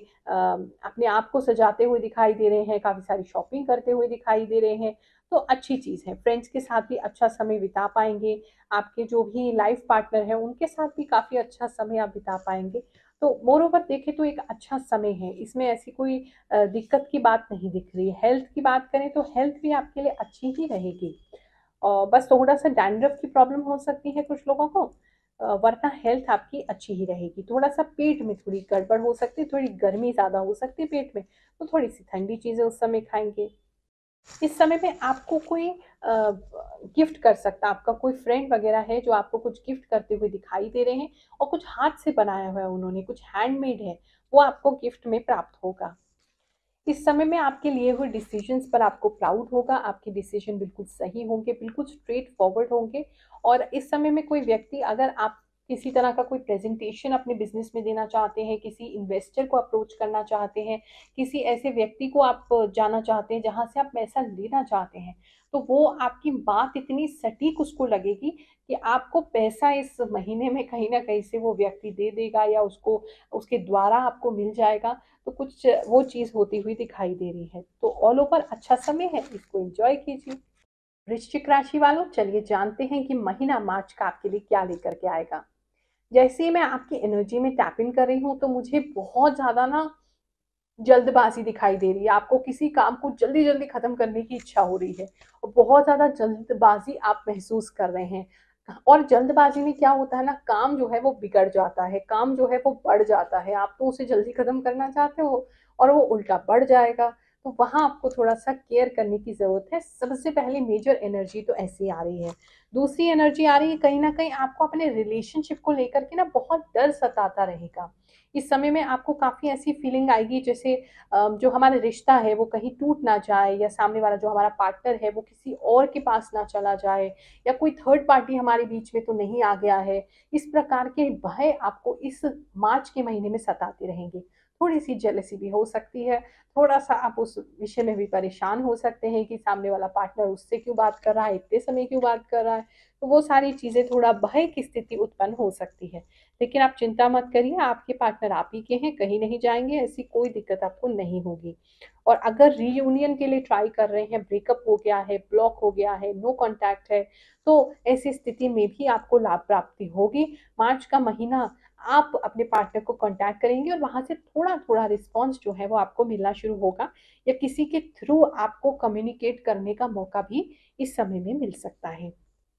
अपने आप को सजाते हुए दिखाई दे रहे हैं, काफ़ी सारी शॉपिंग करते हुए दिखाई दे रहे हैं, तो अच्छी चीज़ है। फ्रेंड्स के साथ भी अच्छा समय बिता पाएँगे, आपके जो भी लाइफ पार्टनर हैं, उनके साथ भी काफ़ी अच्छा समय आप बिता पाएँगे। तो मोर ओवर देखें तो एक अच्छा समय है, इसमें ऐसी कोई दिक्कत की बात नहीं दिख रही है। हेल्थ की बात करें तो हेल्थ भी आपके लिए अच्छी ही रहेगी। बस थोड़ा-सा डैंड्रफ की प्रॉब्लम हो सकती है कुछ लोगों को, वरना हेल्थ आपकी अच्छी ही रहेगी। थोड़ा-सा पेट में थोड़ी गड़बड़ हो सकती है, थोड़ी गर्मी ज़्यादा हो सकती है पेट में, तो थोड़ी-सी ठंडी चीज़ें उस समय खाएँगे। इस समय में आपको कोई गिफ्ट कर सकता है, आपका कोई फ्रेंड वगैरह है जो आपको कुछ गिफ्ट करते हुए दिखाई दे रहे हैं, और कुछ हाथ से बनाया हुआ है उन्होंने, कुछ हैंडमेड है, वो आपको गिफ्ट में प्राप्त होगा। इस समय में आपके लिए हुए डिसीजंस पर आपको प्राउड होगा, आपके डिसीजन बिल्कुल सही होंगे, बिल्कुल स्ट्रेट फॉरवर्ड होंगे, और इस समय में कोई व्यक्ति, अगर आप किसी तरह का कोई प्रेजेंटेशन अपने बिजनेस में देना चाहते हैं, किसी इन्वेस्टर को अप्रोच करना चाहते हैं, किसी ऐसे व्यक्ति को आप जाना चाहते हैं जहां से आप पैसा लेना चाहते हैं, तो वो आपकी बात इतनी सटीक उसको लगेगी कि आपको पैसा इस महीने में कहीं ना कहीं से वो व्यक्ति दे देगा, या उसको उसके द्वारा आपको मिल जाएगा। तो कुछ वो चीज़ होती हुई दिखाई दे रही है। तो ऑल ओवर अच्छा समय है, इसको एन्जॉय कीजिए। वृश्चिक राशि वालों, चलिए जानते हैं कि महीना मार्च का आपके लिए क्या लेकर के आएगा। जैसे ही मैं आपकी एनर्जी में टैप इन कर रही हूँ, तो मुझे बहुत ज़्यादा ना जल्दबाजी दिखाई दे रही है। आपको किसी काम को जल्दी-जल्दी खत्म करने की इच्छा हो रही है, और बहुत ज़्यादा जल्दबाजी आप महसूस कर रहे हैं। और जल्दबाजी में क्या होता है ना, काम जो है वो बिगड़ जाता है, काम जो है वो बढ़ जाता है। आप तो उसे जल्दी खत्म करना चाहते हो, और वो उल्टा बढ़ जाएगा। तो वहाँ आपको थोड़ा-सा केयर करने की ज़रूरत है। सबसे पहले मेजर एनर्जी तो ऐसी आ रही है। दूसरी एनर्जी आ रही है कहीं न कहीं आपको अपने रिलेशनशिप को लेकर के ना बहुत डर सताता रहेगा। इस समय में आपको काफ़ी ऐसी फीलिंग आएगी जैसे जो हमारा रिश्ता है वो कहीं टूट ना जाए, या सामने वाला जो हमारा पार्टनर है वो किसी और के पास ना चला जाए, या कोई थर्ड पार्टी हमारे बीच में तो नहीं आ गया है। इस प्रकार के भय आपको इस मार्च के महीने में सताते रहेंगे। थोड़ी-सी जेलसी भी हो सकती है, थोड़ा-सा आप उस विषय में भी परेशान हो सकते हैं कि सामने वाला पार्टनर उससे क्यों बात कर रहा है, इतने समय क्यों बात कर रहा है। तो वो सारी चीज़ें थोड़ा भय की स्थिति उत्पन्न हो सकती है। लेकिन आप चिंता मत करिए, आपके पार्टनर आप ही के हैं, कहीं नहीं जाएँगे, ऐसी कोई दिक्कत आपको नहीं होगी। और अगर रीयूनियन के लिए ट्राई कर रहे हैं, ब्रेकअप हो गया है, ब्लॉक हो गया है, नो कॉन्टैक्ट है, तो ऐसी स्थिति में भी आपको लाभ प्राप्ति होगी। मार्च का महीना आप अपने पार्टनर को कॉन्टैक्ट करेंगे और वहाँ से थोड़ा-थोड़ा रिस्पॉन्स जो है वो आपको मिलना शुरू होगा, या किसी के थ्रू आपको कम्युनिकेट करने का मौका भी इस समय में मिल सकता है।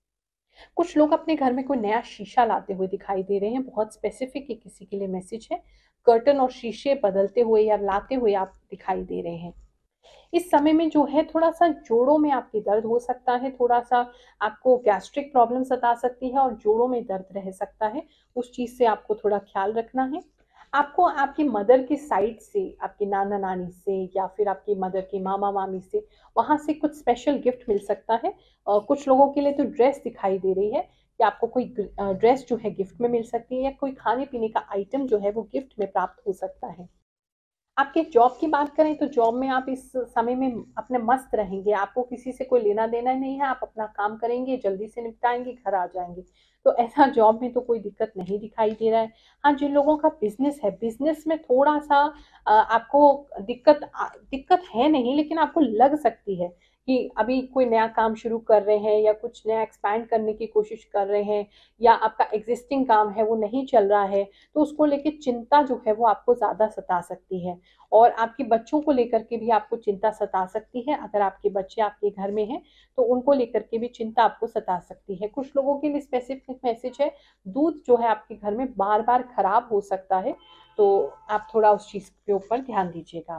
कुछ लोग अपने घर में कोई नया शीशा लाते हुए दिखाई दे रहे हैं, बहुत स्पेसिफिक ये किसी के लिए मैसेज है। कर्टन और शीशे बदलते हुए या लाते हुए आप दिखाई दे रहे हैं। इस समय में जो है थोड़ा-सा जोड़ों में आपके दर्द हो सकता है, थोड़ा-सा आपको गैस्ट्रिक प्रॉब्लम सता सकती है और जोड़ों में दर्द रह सकता है, उस चीज़ से आपको थोड़ा ख़्याल रखना है। आपको आपकी मदर की साइड से, आपके नाना-नानी से या फिर आपकी मदर के मामा-मामी से, वहाँ से कुछ स्पेशल गिफ्ट मिल सकता है। कुछ लोगों के लिए तो ड्रेस दिखाई दे रही है कि आपको कोई ड्रेस जो है गिफ्ट में मिल सकती है, या कोई खाने-पीने का आइटम जो है वो गिफ्ट में प्राप्त हो सकता है। आपके जॉब की बात करें तो जॉब में आप इस समय में अपने मस्त रहेंगे, आपको किसी से कोई लेना-देना नहीं है, आप अपना काम करेंगे, जल्दी से निपटाएँगे, घर आ जाएँगे। तो ऐसा जॉब में तो कोई दिक्कत नहीं दिखाई दे रहा है। हाँ, जिन लोगों का बिज़नेस है, बिज़नेस में थोड़ा-सा आपको दिक्कत है नहीं, लेकिन आपको लग सकती है कि अभी कोई नया काम शुरू कर रहे हैं या कुछ नया एक्सपैंड करने की कोशिश कर रहे हैं, या आपका एक्जिस्टिंग काम है वो नहीं चल रहा है, तो उसको लेके चिंता जो है वो आपको ज़्यादा सता सकती है। और आपके बच्चों को लेकर के भी आपको चिंता सता सकती है। अगर आपके बच्चे आपके घर में हैं, तो उनको लेकर के भी चिंता आपको सता सकती है। कुछ लोगों के लिए स्पेसिफिक मैसेज है, दूध जो है आपके घर में बार-बार खराब हो सकता है, तो आप थोड़ा उस चीज़ के ऊपर ध्यान दीजिएगा।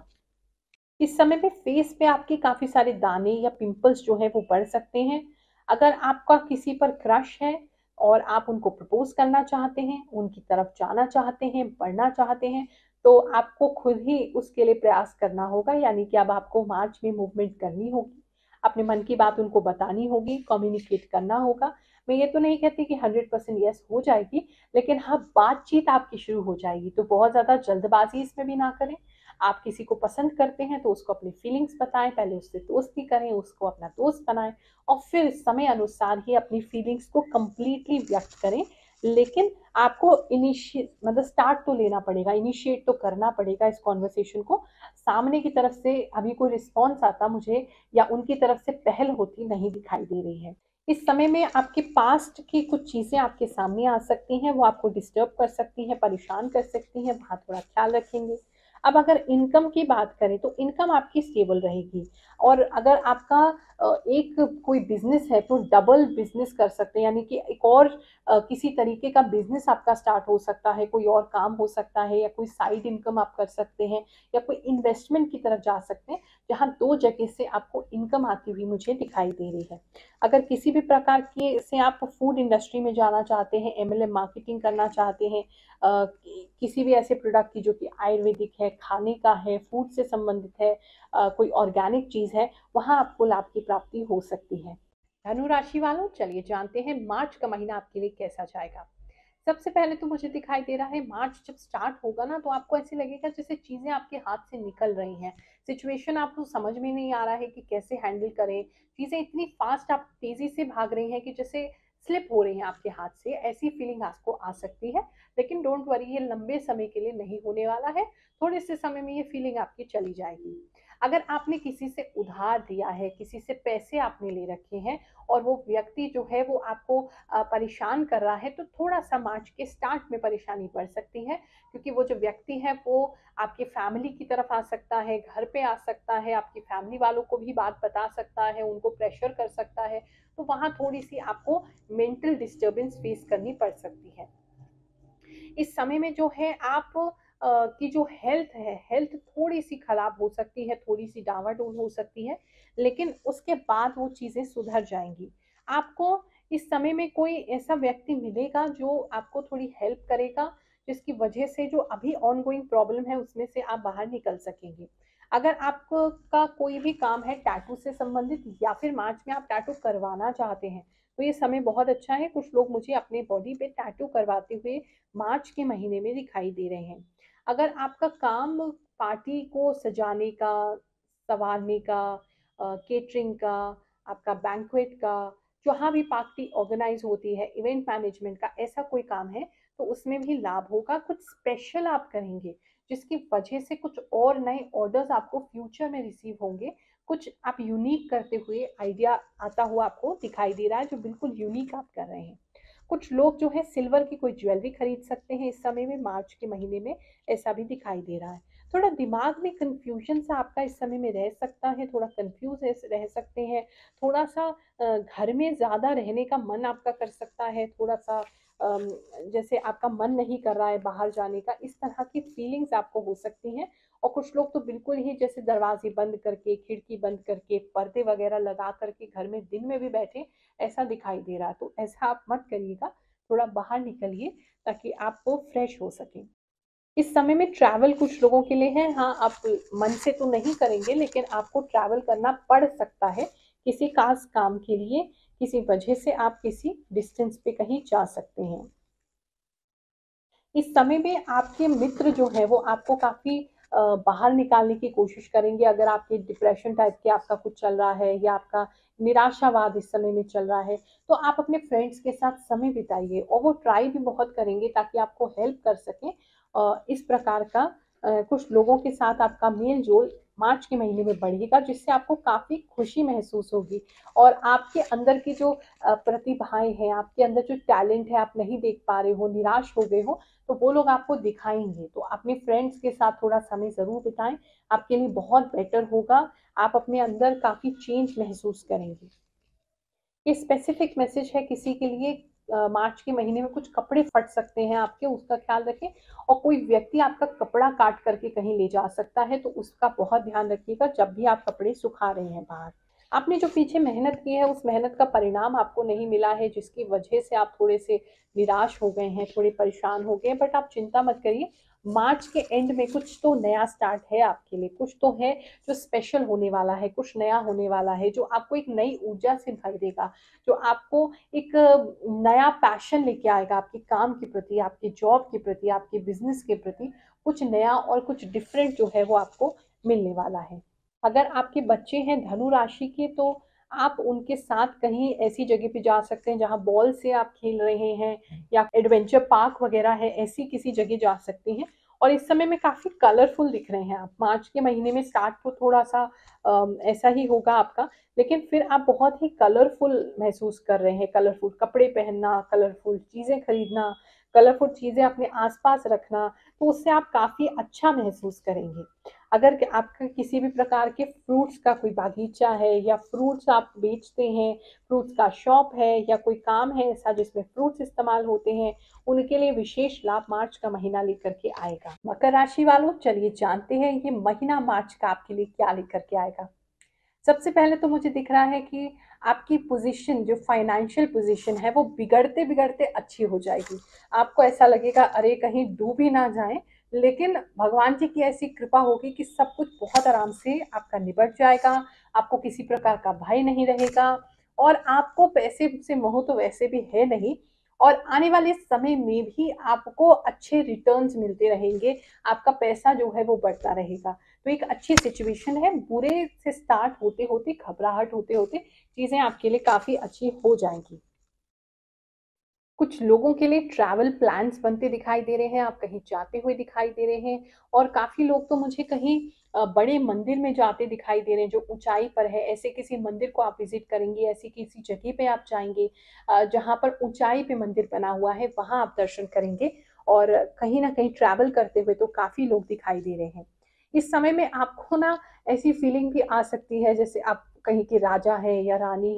इस समय पे फेस पे आपके काफ़ी सारे दाने या पिंपल्स जो हैं वो बढ़ सकते हैं। अगर आपका किसी पर क्रश है और आप उनको प्रपोज़ करना चाहते हैं, उनकी तरफ जाना चाहते हैं, बढ़ना चाहते हैं, तो आपको खुद ही उसके लिए प्रयास करना होगा, यानी कि अब आपको मार्च में मूवमेंट करनी होगी। अपने मन की बात उनको बतानी होगी, कम्युनिकेट करना होगा। मैं ये तो नहीं कहती कि 100% येस हो जाएगी, लेकिन हाँ, बातचीत आपकी शुरू हो जाएगी। तो बहुत ज़्यादा जल्दबाज़ी इसमें भी ना करें। आप किसी को पसंद करते हैं तो उसको अपनी फीलिंग्स बताएँ, पहले उससे दोस्ती करें, उसको अपना दोस्त बनाएँ और फिर समय अनुसार ही अपनी फीलिंग्स को कंप्लीटली व्यक्त करें। लेकिन आपको मतलब स्टार्ट तो लेना पड़ेगा, इनिशिएट तो करना पड़ेगा इस कन्वर्सेशन को। सामने की तरफ से अभी कोई रिस्पॉन्स आता मुझे, या उनकी तरफ से पहल होती नहीं दिखाई दे रही है। इस समय में आपके पास्ट की कुछ चीज़ें आपके सामने आ सकती हैं, वो आपको डिस्टर्ब कर सकती हैं, परेशान कर सकती हैं, वहाँ थोड़ा ख़्याल रखेंगे। अब अगर इनकम की बात करें तो इनकम आपकी स्टेबल रहेगी, और अगर आपका एक कोई बिज़नेस है तो डबल बिज़नेस कर सकते हैं, यानी कि एक और किसी तरीके का बिज़नेस आपका स्टार्ट हो सकता है, कोई और काम हो सकता है, या कोई साइड इनकम आप कर सकते हैं, या कोई इन्वेस्टमेंट की तरफ जा सकते हैं, जहाँ 2 जगह से आपको इनकम आती हुई मुझे दिखाई दे रही है। अगर किसी भी प्रकार की से आप फूड इंडस्ट्री में जाना चाहते हैं, एमएलएम मार्केटिंग करना चाहते हैं, किसी भी ऐसे प्रोडक्ट की जो कि आयुर्वेदिक है, खाने का है, फूड से संबंधित है, कोई ऑर्गेनिक चीज़ है, वहाँ आपको लाभ की प्राप्ति हो सकती है। धनु राशि वालों, चलिए जानते हैं मार्च का महीना आपके लिए कैसा जाएगा। सबसे पहले तो मुझे दिखाई दे रहा है मार्च जब स्टार्ट होगा ना, तो आपको ऐसे लगेगा जैसे चीज़ें आपके हाथ से निकल रही हैं। सिचुएशन आपको समझ में नहीं आ रहा है कि कैसे हैंडल करें। चीज़ें इतनी फास्ट आप तेज़ी से भाग रही हैं कि जैसे स्लिप हो रही हैं आपके हाथ से, ऐसी फीलिंग आपको आ सकती है। लेकिन डोंट वरी, ये लंबे समय के लिए नहीं होने वाला है। थोड़े से समय में ये फीलिंग आपकी चली जाएगी। अगर आपने किसी से उधार दिया है, किसी से पैसे आपने ले रखे हैं और वो व्यक्ति जो है वो आपको परेशान कर रहा है, तो थोड़ा-सा मार्च के स्टार्ट में परेशानी बढ़ सकती है, क्योंकि वो जो व्यक्ति है वो आपकी फैमिली की तरफ आ सकता है, घर पे आ सकता है, आपकी फैमिली वालों को भी बात बता सकता है, उनको प्रेशर कर सकता है, तो वहाँ थोड़ी-सी आपको मेंटल डिस्टर्बेंस फेस करनी पड़ सकती है। इस समय में जो है आप की जो हेल्थ है, हेल्थ थोड़ी सी खराब हो सकती है, थोड़ी सी डावाडोल हो सकती है, लेकिन उसके बाद वो चीजें सुधर जाएंगी। आपको इस समय में कोई ऐसा व्यक्ति मिलेगा जो आपको थोड़ी हेल्प करेगा, जिसकी वजह से जो अभी ऑनगोइंग प्रॉब्लम है उसमें से आप बाहर निकल सकेंगे। अगर आपको का कोई भी काम है टैटू से संबंधित, या फिर मार्च में आप टैटू करवाना चाहते हैं, तो ये समय बहुत अच्छा है। कुछ लोग मुझे अपने बॉडी पे टैटू करवाते हुए मार्च के महीने में दिखाई दे रहे हैं। अगर आपका काम पार्टी को सजाने का, संवारने का, केटरिंग का, आपका बैंक्वेट का, जहाँ भी पार्टी ऑर्गेनाइज होती है, इवेंट मैनेजमेंट का ऐसा कोई काम है, तो उसमें भी लाभ होगा। कुछ स्पेशल आप करेंगे जिसकी वजह से कुछ और नए ऑर्डर्स आपको फ्यूचर में रिसीव होंगे। कुछ आप यूनिक करते हुए आइडिया आता हुआ आपको दिखाई दे रहा है, जो बिल्कुल यूनिक आप कर रहे हैं। कुछ लोग जो है सिल्वर की कोई ज्वेलरी खरीद सकते हैं इस समय में, मार्च के महीने में, ऐसा भी दिखाई दे रहा है। थोड़ा दिमाग में कंफ्यूजन सा आपका इस समय में रह सकता है, थोड़ा कंफ्यूज रह सकते हैं, थोड़ा सा घर में ज्यादा रहने का मन आपका कर सकता है, थोड़ा सा अम, जैसे आपका मन नहीं कर रहा है बाहर जाने का, इस तरह की फीलिंग्स आपको हो सकती हैं। और कुछ लोग तो बिल्कुल ही जैसे दरवाजे बंद करके, खिड़की बंद करके, पर्दे वगैरह लगा करके घर में दिन में भी बैठे, ऐसा दिखाई दे रहा है। तो ऐसा आप मत करिएगा, थोड़ा बाहर निकलिए ताकि आप वो फ्रेश हो सके। इस समय में ट्रैवल कुछ लोगों के लिए है, हाँ आप मन से तो नहीं करेंगे, लेकिन आपको ट्रैवल करना पड़ सकता है किसी खास काम के लिए, किसी वजह से आप किसी डिस्टेंस पे कहीं जा सकते हैं। इस समय में आपके मित्र जो है वो आपको काफी बाहर निकालने की कोशिश करेंगे। अगर आपके डिप्रेशन टाइप के आपका कुछ चल रहा है, या आपका निराशावाद इस समय में चल रहा है, तो आप अपने फ्रेंड्स के साथ समय बिताइए, और वो ट्राई भी बहुत करेंगे ताकि आपको हेल्प कर सके। इस प्रकार का कुछ लोगों के साथ आपका मेल जोल मार्च के महीने में बढ़ेगा, जिससे आपको काफी खुशी महसूस होगी। और आपके अंदर की जो प्रतिभाएं हैं, आपके अंदर जो टैलेंट है, आप नहीं देख पा रहे हो, निराश हो गए हो, तो वो लोग आपको दिखाएंगे। तो अपने फ्रेंड्स के साथ थोड़ा समय जरूर बिताएं, आपके लिए बहुत बेटर होगा। आप अपने अंदर काफी चेंज महसूस करेंगे। ये स्पेसिफिक मैसेज है किसी के लिए। मार्च के महीने में कुछ कपड़े फट सकते हैं आपके, उसका ख्याल रखें। और कोई व्यक्ति आपका कपड़ा काट करके कहीं ले जा सकता है, तो उसका बहुत ध्यान रखिएगा जब भी आप कपड़े सुखा रहे हैं बाहर। आपने जो पीछे मेहनत की है, उस मेहनत का परिणाम आपको नहीं मिला है, जिसकी वजह से आप थोड़े से निराश हो गए हैं, थोड़े परेशान हो गए हैं, बट आप चिंता मत करिए। मार्च के एंड में कुछ तो नया स्टार्ट है आपके लिए, कुछ तो है जो स्पेशल होने वाला है, कुछ नया होने वाला है, जो आपको एक नई ऊर्जा से भर देगा, जो आपको एक नया पैशन लेके आएगा आपके काम के प्रति, आपके जॉब के प्रति, आपके बिजनेस के प्रति। कुछ नया और कुछ डिफरेंट जो है वो आपको मिलने वाला है। अगर आपके बच्चे हैं धनु राशि के, तो आप उनके साथ कहीं ऐसी जगह पे जा सकते हैं जहां बॉल से आप खेल रहे हैं, या एडवेंचर पार्क वगैरह है, ऐसी किसी जगह जा सकते हैं। और इस समय में काफी कलरफुल दिख रहे हैं आप। मार्च के महीने में स्टार्ट तो थोड़ा सा ऐसा ही होगा आपका, लेकिन फिर आप बहुत ही कलरफुल महसूस कर रहे हैं। कलरफुल कपड़े पहनना, कलरफुल चीजें खरीदना, कलरफुल चीजें अपने आसपास रखना, तो उससे आप काफी अच्छा महसूस करेंगे। अगर आपका किसी भी प्रकार के फ्रूट्स का कोई बागीचा है, या फ्रूट्स आप बेचते हैं, फ्रूट्स का शॉप है, या कोई काम है ऐसा जिसमें फ्रूट्स इस्तेमाल होते हैं, उनके लिए विशेष लाभ मार्च का महीना लेकर के आएगा। मकर राशि वालों, चलिए जानते हैं ये महीना मार्च का आपके लिए क्या लेकर के आएगा। सबसे पहले तो मुझे दिख रहा है कि आपकी पोजीशन, जो फाइनेंशियल पोजीशन है, वो बिगड़ते बिगड़ते अच्छी हो जाएगी। आपको ऐसा लगेगा अरे कहीं डूब ही ना जाए, लेकिन भगवान जी की ऐसी कृपा होगी कि सब कुछ बहुत आराम से आपका निबट जाएगा। आपको किसी प्रकार का भय नहीं रहेगा, और आपको पैसे से मोह तो वैसे भी है नहीं। और आने वाले समय में भी आपको अच्छे रिटर्न्स मिलते रहेंगे, आपका पैसा जो है वो बढ़ता रहेगा। तो एक अच्छी सिचुएशन है। बुरे से स्टार्ट होते होते, घबराहट होते होते चीजें आपके लिए काफी अच्छी हो जाएंगी। कुछ लोगों के लिए ट्रैवल प्लान्स बनते दिखाई दे रहे हैं, आप कहीं जाते हुए दिखाई दे रहे हैं। और काफी लोग तो मुझे कहीं बड़े मंदिर में जाते दिखाई दे रहे हैं, जो ऊंचाई पर है। ऐसे किसी मंदिर को आप विजिट करेंगे, ऐसी किसी जगह पे आप जाएंगे जहां पर ऊंचाई पे मंदिर बना हुआ है, वहां आप दर्शन करेंगे। और कहीं ना कहीं ट्रैवल करते हुए तो काफी लोग दिखाई दे रहे हैं। इस समय में आपको ना ऐसी फीलिंग भी आ सकती है जैसे आप कहीं के राजा है या रानी है,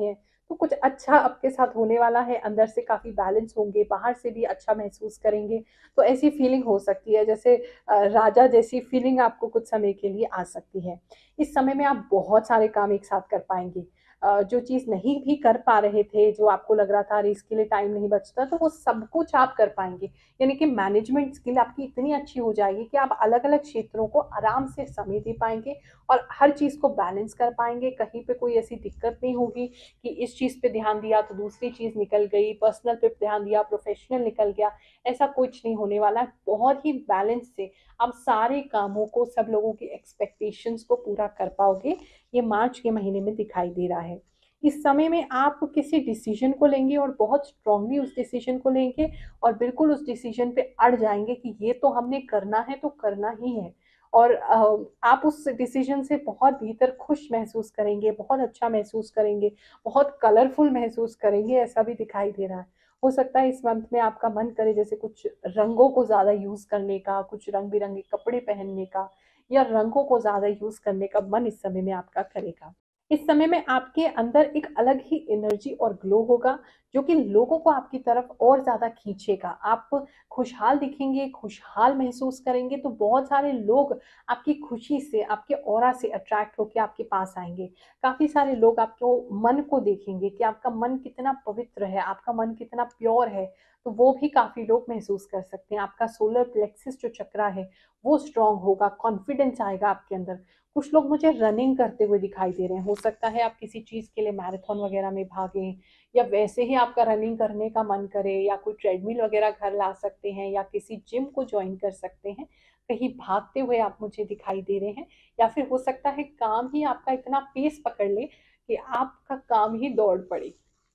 तो कुछ अच्छा आपके साथ होने वाला है, अंदर से काफ़ी बैलेंस होंगे, बाहर से भी अच्छा महसूस करेंगे। तो ऐसी फीलिंग हो सकती है जैसे राजा जैसी फीलिंग आपको कुछ समय के लिए आ सकती है। इस समय में आप बहुत सारे काम एक साथ कर पाएँगे। जो चीज़ नहीं भी कर पा रहे थे, जो आपको लग रहा था अरे इसके लिए टाइम नहीं बचता, तो वो सब कुछ आप कर पाएँगे। यानी कि मैनेजमेंट स्किल आपकी इतनी अच्छी हो जाएगी कि आप अलग-अलग क्षेत्रों को आराम से समय दे पाएँगे और हर चीज़ को बैलेंस कर पाएँगे। कहीं पे कोई ऐसी दिक्कत नहीं होगी कि इस चीज़ पे ध्यान दिया तो दूसरी चीज़ निकल गई, पर्सनल पे ध्यान दिया, प्रोफ़ेशनल निकल गया, ऐसा कुछ नहीं होने वाला है। बहुत ही बैलेंस से आप सारे कामों को, सब लोगों की एक्सपेक्टेशंस को पूरा कर पाओगे, ये मार्च के महीने में दिखाई दे रहा है। इस समय में आप किसी डिसीज़न को लेंगे और बहुत स्ट्रॉन्गली उस डिसीज़न को लेंगे और बिल्कुल उस डिसीज़न पे अड़ जाएँगे कि ये तो हमने करना है तो करना ही है। और आप उस डिसीज़न से बहुत भीतर खुश महसूस करेंगे, बहुत अच्छा महसूस करेंगे, बहुत कलरफुल महसूस करेंगे, ऐसा भी दिखाई दे रहा है। हो सकता है इस मंथ में आपका मन करे जैसे कुछ रंगों को ज़्यादा यूज़ करने का, कुछ रंग-बिरंगे कपड़े पहनने का या रंगों को ज़्यादा यूज़ करने का मन इस समय में आपका करेगा। इस समय में आपके अंदर एक अलग ही एनर्जी और ग्लो होगा, जो कि लोगों को आपकी तरफ और ज़्यादा खींचेगा। आप खुशहाल दिखेंगे, खुशहाल महसूस करेंगे, तो बहुत सारे लोग आपकी खुशी से, आपके ऑरा से अट्रैक्ट होके आपके पास आएँगे। काफ़ी सारे लोग आपको मन को देखेंगे कि आपका मन कितना पवित्र है, आपका मन कितना प्योर है, तो वो भी काफ़ी लोग महसूस कर सकते हैं। आपका सोलर प्लेक्सिस जो चक्रा है, वो स्ट्रॉन्ग होगा, कॉन्फिडेंस आएगा आपके अंदर। कुछ लोग मुझे रनिंग करते हुए दिखाई दे रहे हैं। हो सकता है आप किसी चीज़ के लिए मैराथन वगैरह में भागें या वैसे ही आपका रनिंग करने का मन करे या कोई ट्रेडमिल वगैरह घर ला सकते हैं या किसी जिम को जॉइन कर सकते हैं। कहीं भागते हुए आप मुझे दिखाई दे रहे हैं या फिर हो सकता है काम ही आपका इतना पेस पकड़ ले कि आपका काम ही दौड़ पड़े।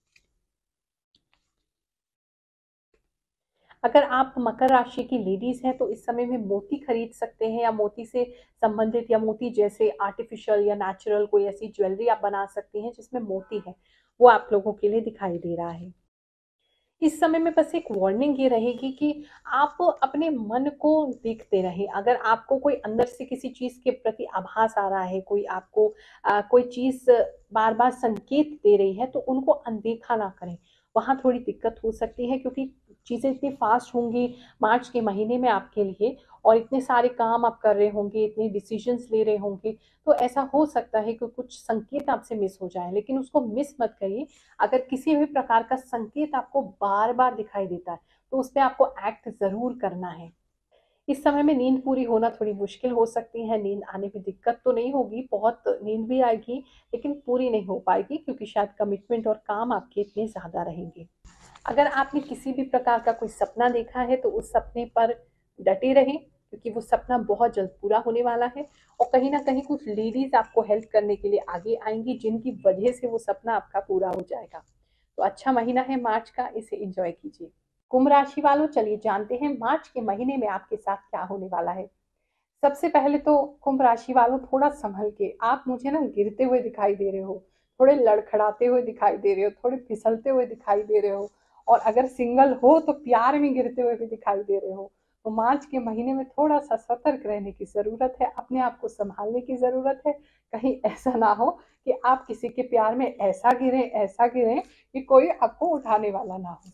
अगर आप मकर राशि की लेडीज़ हैं तो इस समय में मोती खरीद सकते हैं या मोती से संबंधित या मोती जैसे आर्टिफ़िशियल या नेचुरल कोई ऐसी ज्वेलरी आप बना सकती हैं जिसमें मोती है, वो आप लोगों के लिए दिखाई दे रहा है। इस समय में बस एक वार्निंग ये रहेगी कि आप अपने मन को देखते रहें। अगर आपको कोई अंदर से किसी चीज़ के प्रति आभास आ रहा है, कोई आपको कोई चीज़ बार-बार संकेत दे रही है, तो उनको अनदेखा ना करें। वहाँ थोड़ी दिक्कत हो सकती है क्योंकि चीज़ें इतनी फ़ास्ट होंगी मार्च के महीने में आपके लिए और इतने सारे काम आप कर रहे होंगे, इतने डिसीज़न्स ले रहे होंगे, तो ऐसा हो सकता है कि कुछ संकेत आपसे मिस हो जाएँ। लेकिन उसको मिस मत करिए। अगर किसी भी प्रकार का संकेत आपको बार-बार दिखाई देता है, तो उस पे आपको एक्ट ज़रूर करना है। इस समय में नींद पूरी होना थोड़ी मुश्किल हो सकती है, नींद आने में दिक्कत तो नहीं होगी, बहुत नींद भी आएगी, लेकिन पूरी नहीं हो पाएगी क्योंकि शायद कमिटमेंट और काम आपके इतने ज़्यादा रहेंगे। अगर आपने किसी भी प्रकार का कोई सपना देखा है, तो उस सपने पर डटे रहें क्योंकि वो सपना बहुत जल्द पूरा होने वाला है और कहीं न कहीं कुछ लेडीज़ आपको हेल्प करने के लिए आगे आएँगी, जिनकी वजह से वो सपना आपका पूरा हो जाएगा। तो अच्छा महीना है मार्च का, इसे एन्जॉय कीजिए। कुंभ राशि वालों चलिए जानते हैं मार्च के महीने में आपके साथ क्या होने वाला है। सबसे पहले तो कुंभ राशि वालों थोड़ा संभल के, आप मुझे ना गिरते हुए दिखाई दे रहे हो, थोड़े लड़खड़ाते हुए दिखाई दे रहे हो, थोड़े फिसलते हुए दिखाई दे रहे हो और अगर सिंगल हो तो प्यार में गिरते हुए भी दिखाई दे रहे हो। तो मार्च के महीने में थोड़ा सा सतर्क रहने की ज़रूरत है, अपने आप को संभालने की ज़रूरत है। कहीं ऐसा ना हो कि आप किसी के प्यार में ऐसा गिरें कि कोई आपको उठाने वाला ना हो।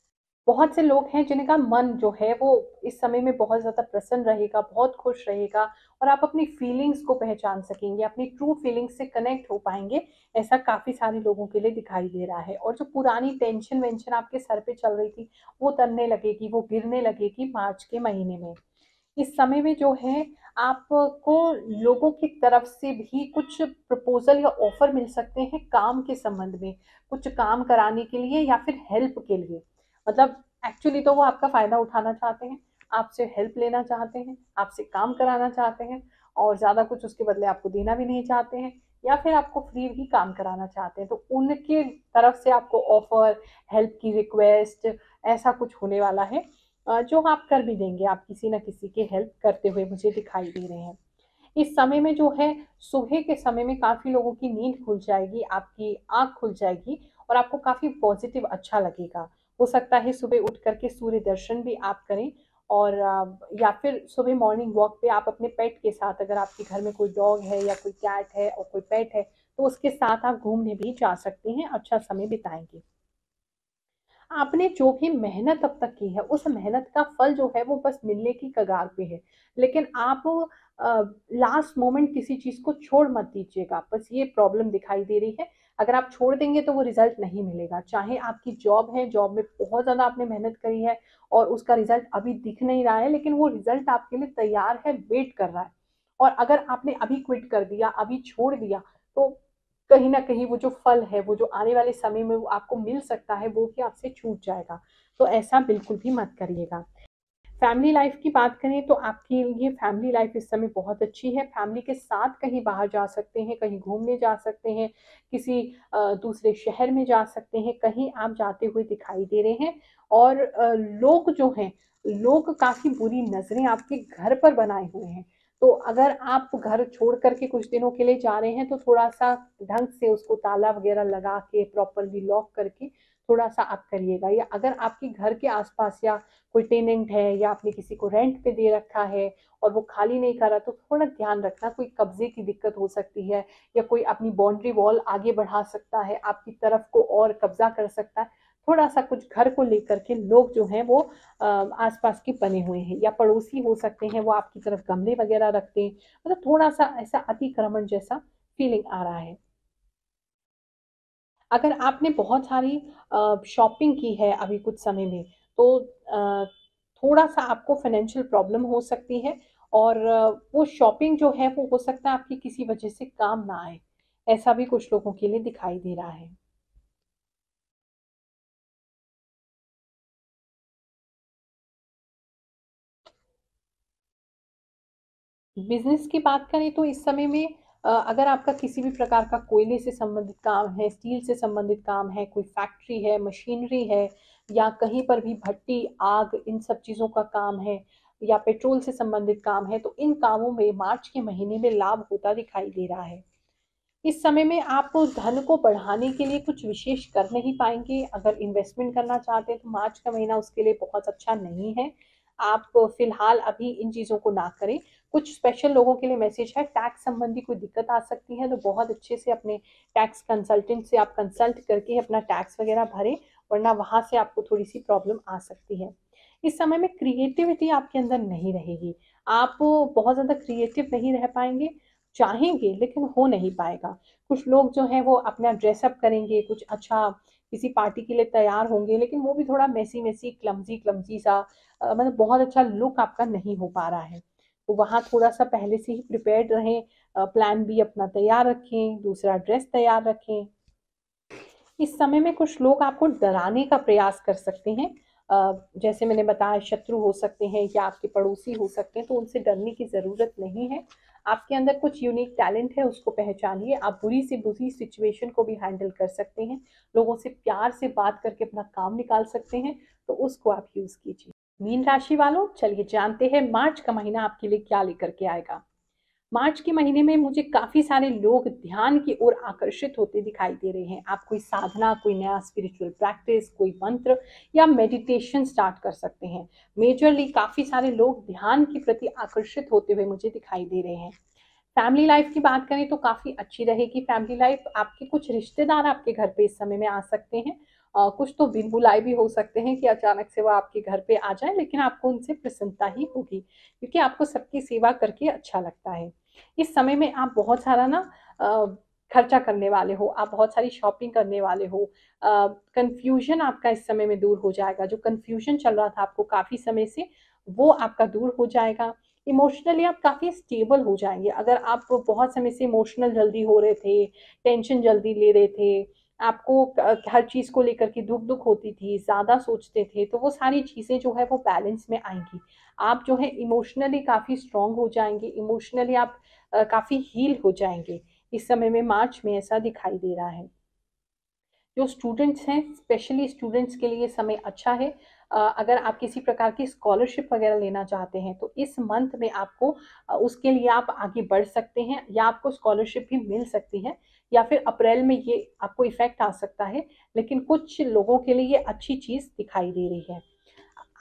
बहुत से लोग हैं जिनका मन जो है वो इस समय में बहुत ज़्यादा प्रसन्न रहेगा, बहुत खुश रहेगा और आप अपनी फीलिंग्स को पहचान सकेंगे, अपनी ट्रू फीलिंग्स से कनेक्ट हो पाएँगे, ऐसा काफ़ी सारे लोगों के लिए दिखाई दे रहा है। और जो पुरानी टेंशन-वेंशन आपके सर पे चल रही थी, वो उतरने लगेगी, वो गिरने लगेगी मार्च के महीने में। इस समय में जो है आपको लोगों की तरफ से भी कुछ प्रपोज़ल या ऑफ़र मिल सकते हैं काम के संबंध में, कुछ काम कराने के लिए या फिर हेल्प के लिए। मतलब एक्चुअली तो वो आपका फ़ायदा उठाना चाहते हैं, आपसे हेल्प लेना चाहते हैं, आपसे काम कराना चाहते हैं और ज़्यादा कुछ उसके बदले आपको देना भी नहीं चाहते हैं या फिर आपको फ्री ही काम कराना चाहते हैं। तो उनके तरफ से आपको ऑफ़र, हेल्प की रिक्वेस्ट ऐसा कुछ होने वाला है जो आप कर भी देंगे, आप किसी न किसी की हेल्प करते हुए मुझे दिखाई दे रहे हैं। इस समय में जो है सुबह के समय में काफ़ी लोगों की नींद खुल जाएगी, आपकी आँख खुल जाएगी और आपको काफ़ी पॉज़िटिव अच्छा लगेगा। हो सकता है सुबह उठ कर के सूर्य दर्शन भी आप करें और या फिर सुबह मॉर्निंग वॉक पे आप अपने पेट के साथ अगर आपके घर में कोई डॉग है या कोई कैट है और कोई पेट है, तो उसके साथ आप घूमने भी जा सकते हैं, अच्छा समय बिताएंगे। आपने जो भी मेहनत अब तक की है, उस मेहनत का फल जो है वो बस मिलने की कगार पे है। लेकिन आप लास्ट मोमेंट किसी चीज को छोड़ मत दीजिएगा, बस ये प्रॉब्लम दिखाई दे रही है। अगर आप छोड़ देंगे तो वो रिजल्ट नहीं मिलेगा। चाहे आपकी जॉब है, जॉब में बहुत ज्यादा आपने मेहनत करी है और उसका रिजल्ट अभी दिख नहीं रहा है, लेकिन वो रिजल्ट आपके लिए तैयार है, वेट कर रहा है। और अगर आपने अभी क्विट कर दिया, अभी छोड़ दिया, तो कहीं ना कहीं वो जो फल है, वो जो आने वाले समय में वो आपको मिल सकता है, वो भी आपसे छूट जाएगा। तो ऐसा बिल्कुल भी मत करिएगा। फैमिली लाइफ की बात करें तो आपके लिए फैमिली लाइफ इस समय बहुत अच्छी है। फैमिली के साथ कहीं बाहर जा सकते हैं, कहीं घूमने जा सकते हैं, किसी दूसरे शहर में जा सकते हैं, कहीं आप जाते हुए दिखाई दे रहे हैं। और लोग जो हैं, लोग काफी बुरी नजरें आपके घर पर बनाए हुए हैं। तो अगर आप घर छोड़ करके कुछ दिनों के लिए जा रहे हैं तो थोड़ा सा ढंग से उसको ताला वगैरह लगा के, प्रॉपरली लॉक करके थोड़ा सा आप करिएगा। या अगर आपके घर के आसपास या कोई टेनेंट है, या आपने किसी को रेंट पे दे रखा है और वो खाली नहीं कर रहा, तो थोड़ा ध्यान रखना, कोई कब्जे की दिक्कत हो सकती है, या कोई अपनी बाउंड्री वॉल आगे बढ़ा सकता है, आपकी तरफ को और कब्जा कर सकता है। थोड़ा सा कुछ घर को लेकर के लोग जो हैं वो आसपास के बने हुए हैं, या पड़ोसी हो सकते हैं, वो आपकी तरफ गमले वगैरह रखते हैं। मतलब थोड़ा सा ऐसा अतिक्रमण जैसा फीलिंग आ रहा है। अगर आपने बहुत सारी शॉपिंग की है अभी कुछ समय में, तो थोड़ा सा आपको फाइनेंशियल प्रॉब्लम हो सकती है। और वो शॉपिंग जो है वो हो सकता है आपकी किसी वजह से काम ना आए। ऐसा भी कुछ लोगों के लिए दिखाई दे रहा है। बिजनेस की बात करें तो इस समय में अगर आपका किसी भी प्रकार का कोयले से संबंधित काम है, स्टील से संबंधित काम है, कोई फैक्ट्री है, मशीनरी है, या कहीं पर भी भट्टी, आग, इन सब चीज़ों का काम है, या पेट्रोल से संबंधित काम है, तो इन कामों में मार्च के महीने में लाभ होता दिखाई दे रहा है। इस समय में आप धन को बढ़ाने के लिए कुछ विशेष कर नहीं पाएंगे। अगर इन्वेस्टमेंट करना चाहते हैं तो मार्च का महीना उसके लिए बहुत अच्छा नहीं है। आप फिलहाल अभी इन चीज़ों को ना करें। कुछ स्पेशल लोगों के लिए मैसेज है, टैक्स संबंधी कोई दिक्कत आ सकती है तो बहुत अच्छे से अपने टैक्स कंसल्टेंट से आप कंसल्ट करके अपना टैक्स वगैरह भरें, वरना वहां से आपको थोड़ी सी प्रॉब्लम आ सकती है। इस समय में क्रिएटिविटी आपके अंदर नहीं रहेगी। आप बहुत ज़्यादा क्रिएटिव नहीं रह पाएंगे। चाहेंगे लेकिन हो नहीं पाएगा। कुछ लोग जो हैं वो अपना ड्रेसअप करेंगे, कुछ अच्छा किसी पार्टी के लिए तैयार होंगे, लेकिन वो भी थोड़ा मेसी मेसी, क्लमजी क्लमजी सा, मतलब बहुत अच्छा लुक आपका नहीं हो पा रहा है। तो वहाँ थोड़ा सा पहले से ही प्रिपेयर्ड रहें। प्लान बी अपना तैयार रखें, दूसरा ड्रेस तैयार रखें। इस समय में कुछ लोग आपको डराने का प्रयास कर सकते हैं। जैसे मैंने बताया, शत्रु हो सकते हैं या आपके पड़ोसी हो सकते हैं, तो उनसे डरने की ज़रूरत नहीं है। आपके अंदर कुछ यूनिक टैलेंट है, उसको पहचानिए। आप बुरी से बुरी सिचुएशन को भी हैंडल कर सकते हैं, लोगों से प्यार से बात करके अपना काम निकाल सकते हैं, तो उसको आप यूज़ कीजिए। मीन राशि वालों, चलिए जानते हैं मार्च का महीना आपके लिए क्या लेकर के आएगा। मार्च के महीने में मुझे काफी सारे लोग ध्यान की ओर आकर्षित होते दिखाई दे रहे हैं। आप कोई साधना, कोई नया स्पिरिचुअल प्रैक्टिस, कोई मंत्र या मेडिटेशन स्टार्ट कर सकते हैं। मेजरली काफी सारे लोग ध्यान के प्रति आकर्षित होते हुए मुझे दिखाई दे रहे हैं। फैमिली लाइफ की बात करें तो काफी अच्छी रहेगी फैमिली लाइफ। आपके कुछ रिश्तेदार आपके घर पे इस समय में आ सकते हैं। कुछ तो बिन बुलाए भी हो सकते हैं कि अचानक से वो आपके घर पे आ जाए, लेकिन आपको उनसे प्रसन्नता ही होगी, क्योंकि आपको सबकी सेवा करके अच्छा लगता है। इस समय में आप बहुत सारा ना खर्चा करने वाले हो, आप बहुत सारी शॉपिंग करने वाले हो। कंफ्यूजन आपका इस समय में दूर हो जाएगा। जो कंफ्यूजन चल रहा था आपको काफी समय से, वो आपका दूर हो जाएगा। इमोशनली आप काफी स्टेबल हो जाएंगे। अगर आप बहुत समय से इमोशनल जल्दी हो रहे थे, टेंशन जल्दी ले रहे थे, आपको हर चीज को लेकर के दुख दुख होती थी, ज्यादा सोचते थे, तो वो सारी चीजें जो है वो बैलेंस में आएंगी। आप जो है इमोशनली काफी स्ट्रांग हो जाएंगे, इमोशनली आप काफी हील हो जाएंगे। इस समय में मार्च में ऐसा दिखाई दे रहा है। जो स्टूडेंट्स हैं, स्पेशली स्टूडेंट्स के लिए समय अच्छा है। अगर आप किसी प्रकार की स्कॉलरशिप वगैरह लेना चाहते हैं तो इस मंथ में आपको उसके लिए आप आगे बढ़ सकते हैं, या आपको स्कॉलरशिप भी मिल सकती है, या फिर अप्रैल में ये आपको इफेक्ट आ सकता है। लेकिन कुछ लोगों के लिए ये अच्छी चीज दिखाई दे रही है।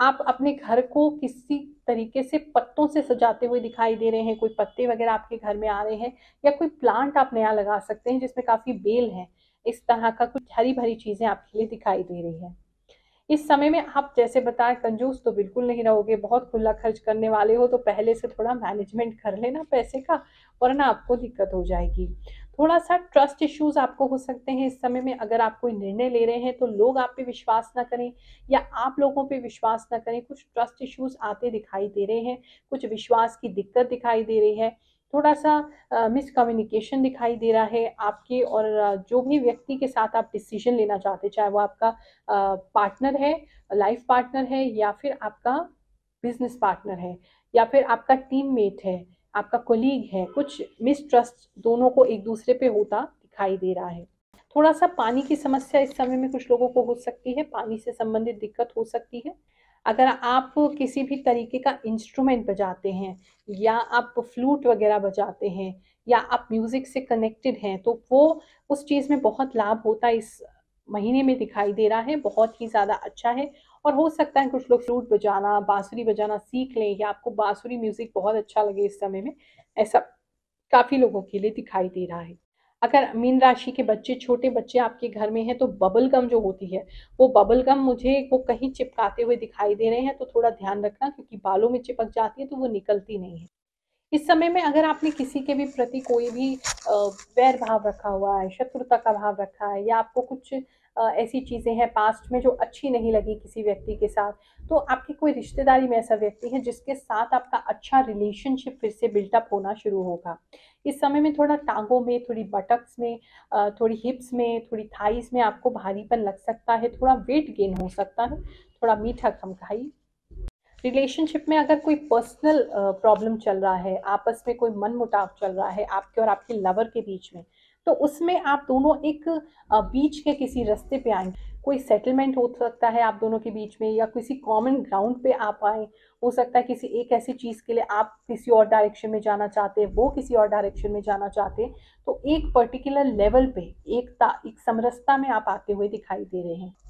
आप अपने घर को किसी तरीके से पत्तों से सजाते हुए दिखाई दे रहे हैं, कोई पत्ते वगैरह आपके घर में आ रहे हैं, या कोई प्लांट आप नया लगा सकते हैं जिसमें काफ़ी बेल है। इस तरह का कुछ हरी-भरी चीज़ें आपके लिए दिखाई दे रही हैं। इस समय में आप जैसे बताएँ कंजूस तो बिल्कुल नहीं रहोगे, बहुत खुला खर्च करने वाले हो तो पहले से थोड़ा मैनेजमेंट कर लेना पैसे का, वरना आपको दिक्कत हो जाएगी। थोड़ा-सा ट्रस्ट इश्यूज़ आपको हो सकते हैं इस समय में, अगर आप कोई निर्णय ले रहे हैं तो लोग आप पे विश्वास ना करें या आप लोगों पे विश्वास ना करें, कुछ ट्रस्ट इश्यूज़ आते दिखाई दे रहे हैं, कुछ विश्वास की दिक्कत दिखाई दे रही है, थोड़ा-सा मिसकम्युनिकेशन दिखाई दे रहा है आपके और जो भी व्यक्ति के साथ आप डिसीज़न लेना चाहते हैं, चाहे वो आपका पार्टनर है, लाइफ पार्टनर है या फिर आपका बिज़नेस पार्टनर है या फिर आपका टीममेट है, आपका कलीग है, कुछ मिसट्रस्ट दोनों को एक-दूसरे पे होता दिखाई दे रहा है। थोड़ा-सा पानी की समस्या इस समय में कुछ लोगों को हो सकती है, पानी से संबंधित दिक्कत हो सकती है। अगर आप किसी भी तरीके का इंस्ट्रूमेंट बजाते हैं या आप फ्लूट वगैरह बजाते हैं या आप म्यूज़िक से कनेक्टेड हैं, तो वो उस चीज़ में बहुत लाभ होता है इस महीने में दिखाई दे रहा है, बहुत ही ज़्यादा अच्छा है। और हो सकता है कुछ लोग फ्लूट बजाना, बाँसुरी बजाना सीख लें या आपको बाँसुरी म्यूज़िक बहुत अच्छा लगे इस समय में, ऐसा काफ़ी लोगों के लिए दिखाई दे रहा है। अगर मीन राशि के बच्चे, छोटे बच्चे आपके घर में हैं, तो बबल गम जो होती है, वो बबल गम मुझे वो कहीं चिपकाते हुए दिखाई दे रहे हैं, तो थोड़ा ध्यान रखना क्योंकि बालों में चिपक जाती है, तो वो निकलती नहीं है। इस समय में अगर आपने किसी के भी प्रति कोई भी वैर भाव रखा हुआ है, शत्रुता का भाव रखा है या आपको कुछ ऐसी चीज़ें हैं पास्ट में जो अच्छी नहीं लगी किसी व्यक्ति के साथ, तो आपकी कोई रिश्तेदारी में ऐसा व्यक्ति है जिसके साथ आपका अच्छा रिलेशनशिप फिर से बिल्ट अप होना शुरू होगा। इस समय में थोड़ा टाँगों में, थोड़ी बटक्स में, थोड़ी हिप्स में, थोड़ी थाइज़ में आपको भारीपन लग सकता है, थोड़ा वेट गेन हो सकता है, थोड़ा मीठा कम खाइए। रिलेशनशिप में अगर कोई पर्सनल प्रॉब्लम चल रहा है, आपस में कोई मनमुटाव चल रहा है आपके और आपके लवर के बीच में, तो उसमें आप दोनों एक बीच के किसी रास्ते पे आएँ। कोई सेटलमेंट हो सकता है आप दोनों के बीच में या किसी कॉमन ग्राउंड पे आप आएँ। हो सकता है किसी एक ऐसी चीज़ के लिए आप किसी और डायरेक्शन में जाना चाहते हैं, वो किसी और डायरेक्शन में जाना चाहते हैं। तो एक पर्टिकुलर लेवल पे एक समरसता में आप आते हुए दिखाई दे रहे हैं।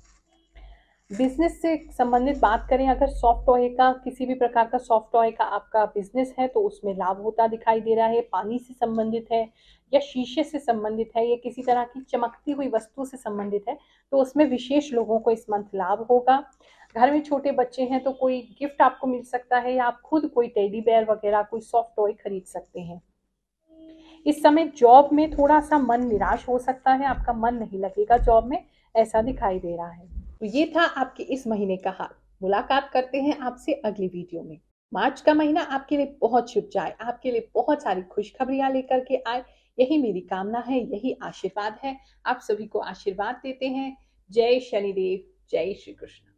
बिज़नेस से संबंधित बात करें, अगर सॉफ्ट टॉय का किसी भी प्रकार का सॉफ्ट टॉय का आपका बिज़नेस है, तो उसमें लाभ होता दिखाई दे रहा है। पानी से संबंधित है या शीशे से संबंधित है या किसी तरह की चमकती हुई वस्तु से संबंधित है, तो उसमें विशेष लोगों को इस मंथ लाभ होगा। घर में छोटे बच्चे हैं, तो कोई गिफ्ट आपको मिल सकता है या आप खुद कोई टेडी बेयर वगैरह कोई सॉफ्ट टॉय खरीद सकते हैं। इस समय जॉब में थोड़ा-सा मन निराश हो सकता है, आपका मन नहीं लगेगा जॉब में, ऐसा दिखाई दे रहा है। तो ये था आपके इस महीने का हाल। मुलाकात करते हैं आपसे अगली वीडियो में। मार्च का महीना आपके लिए बहुत शुभ जाए, आपके लिए बहुत सारी खुशखबरियाँ लेकर के आए, यही मेरी कामना है, यही आशीर्वाद है। आप सभी को आशीर्वाद देते हैं। जय शनिदेव, जय श्री कृष्ण।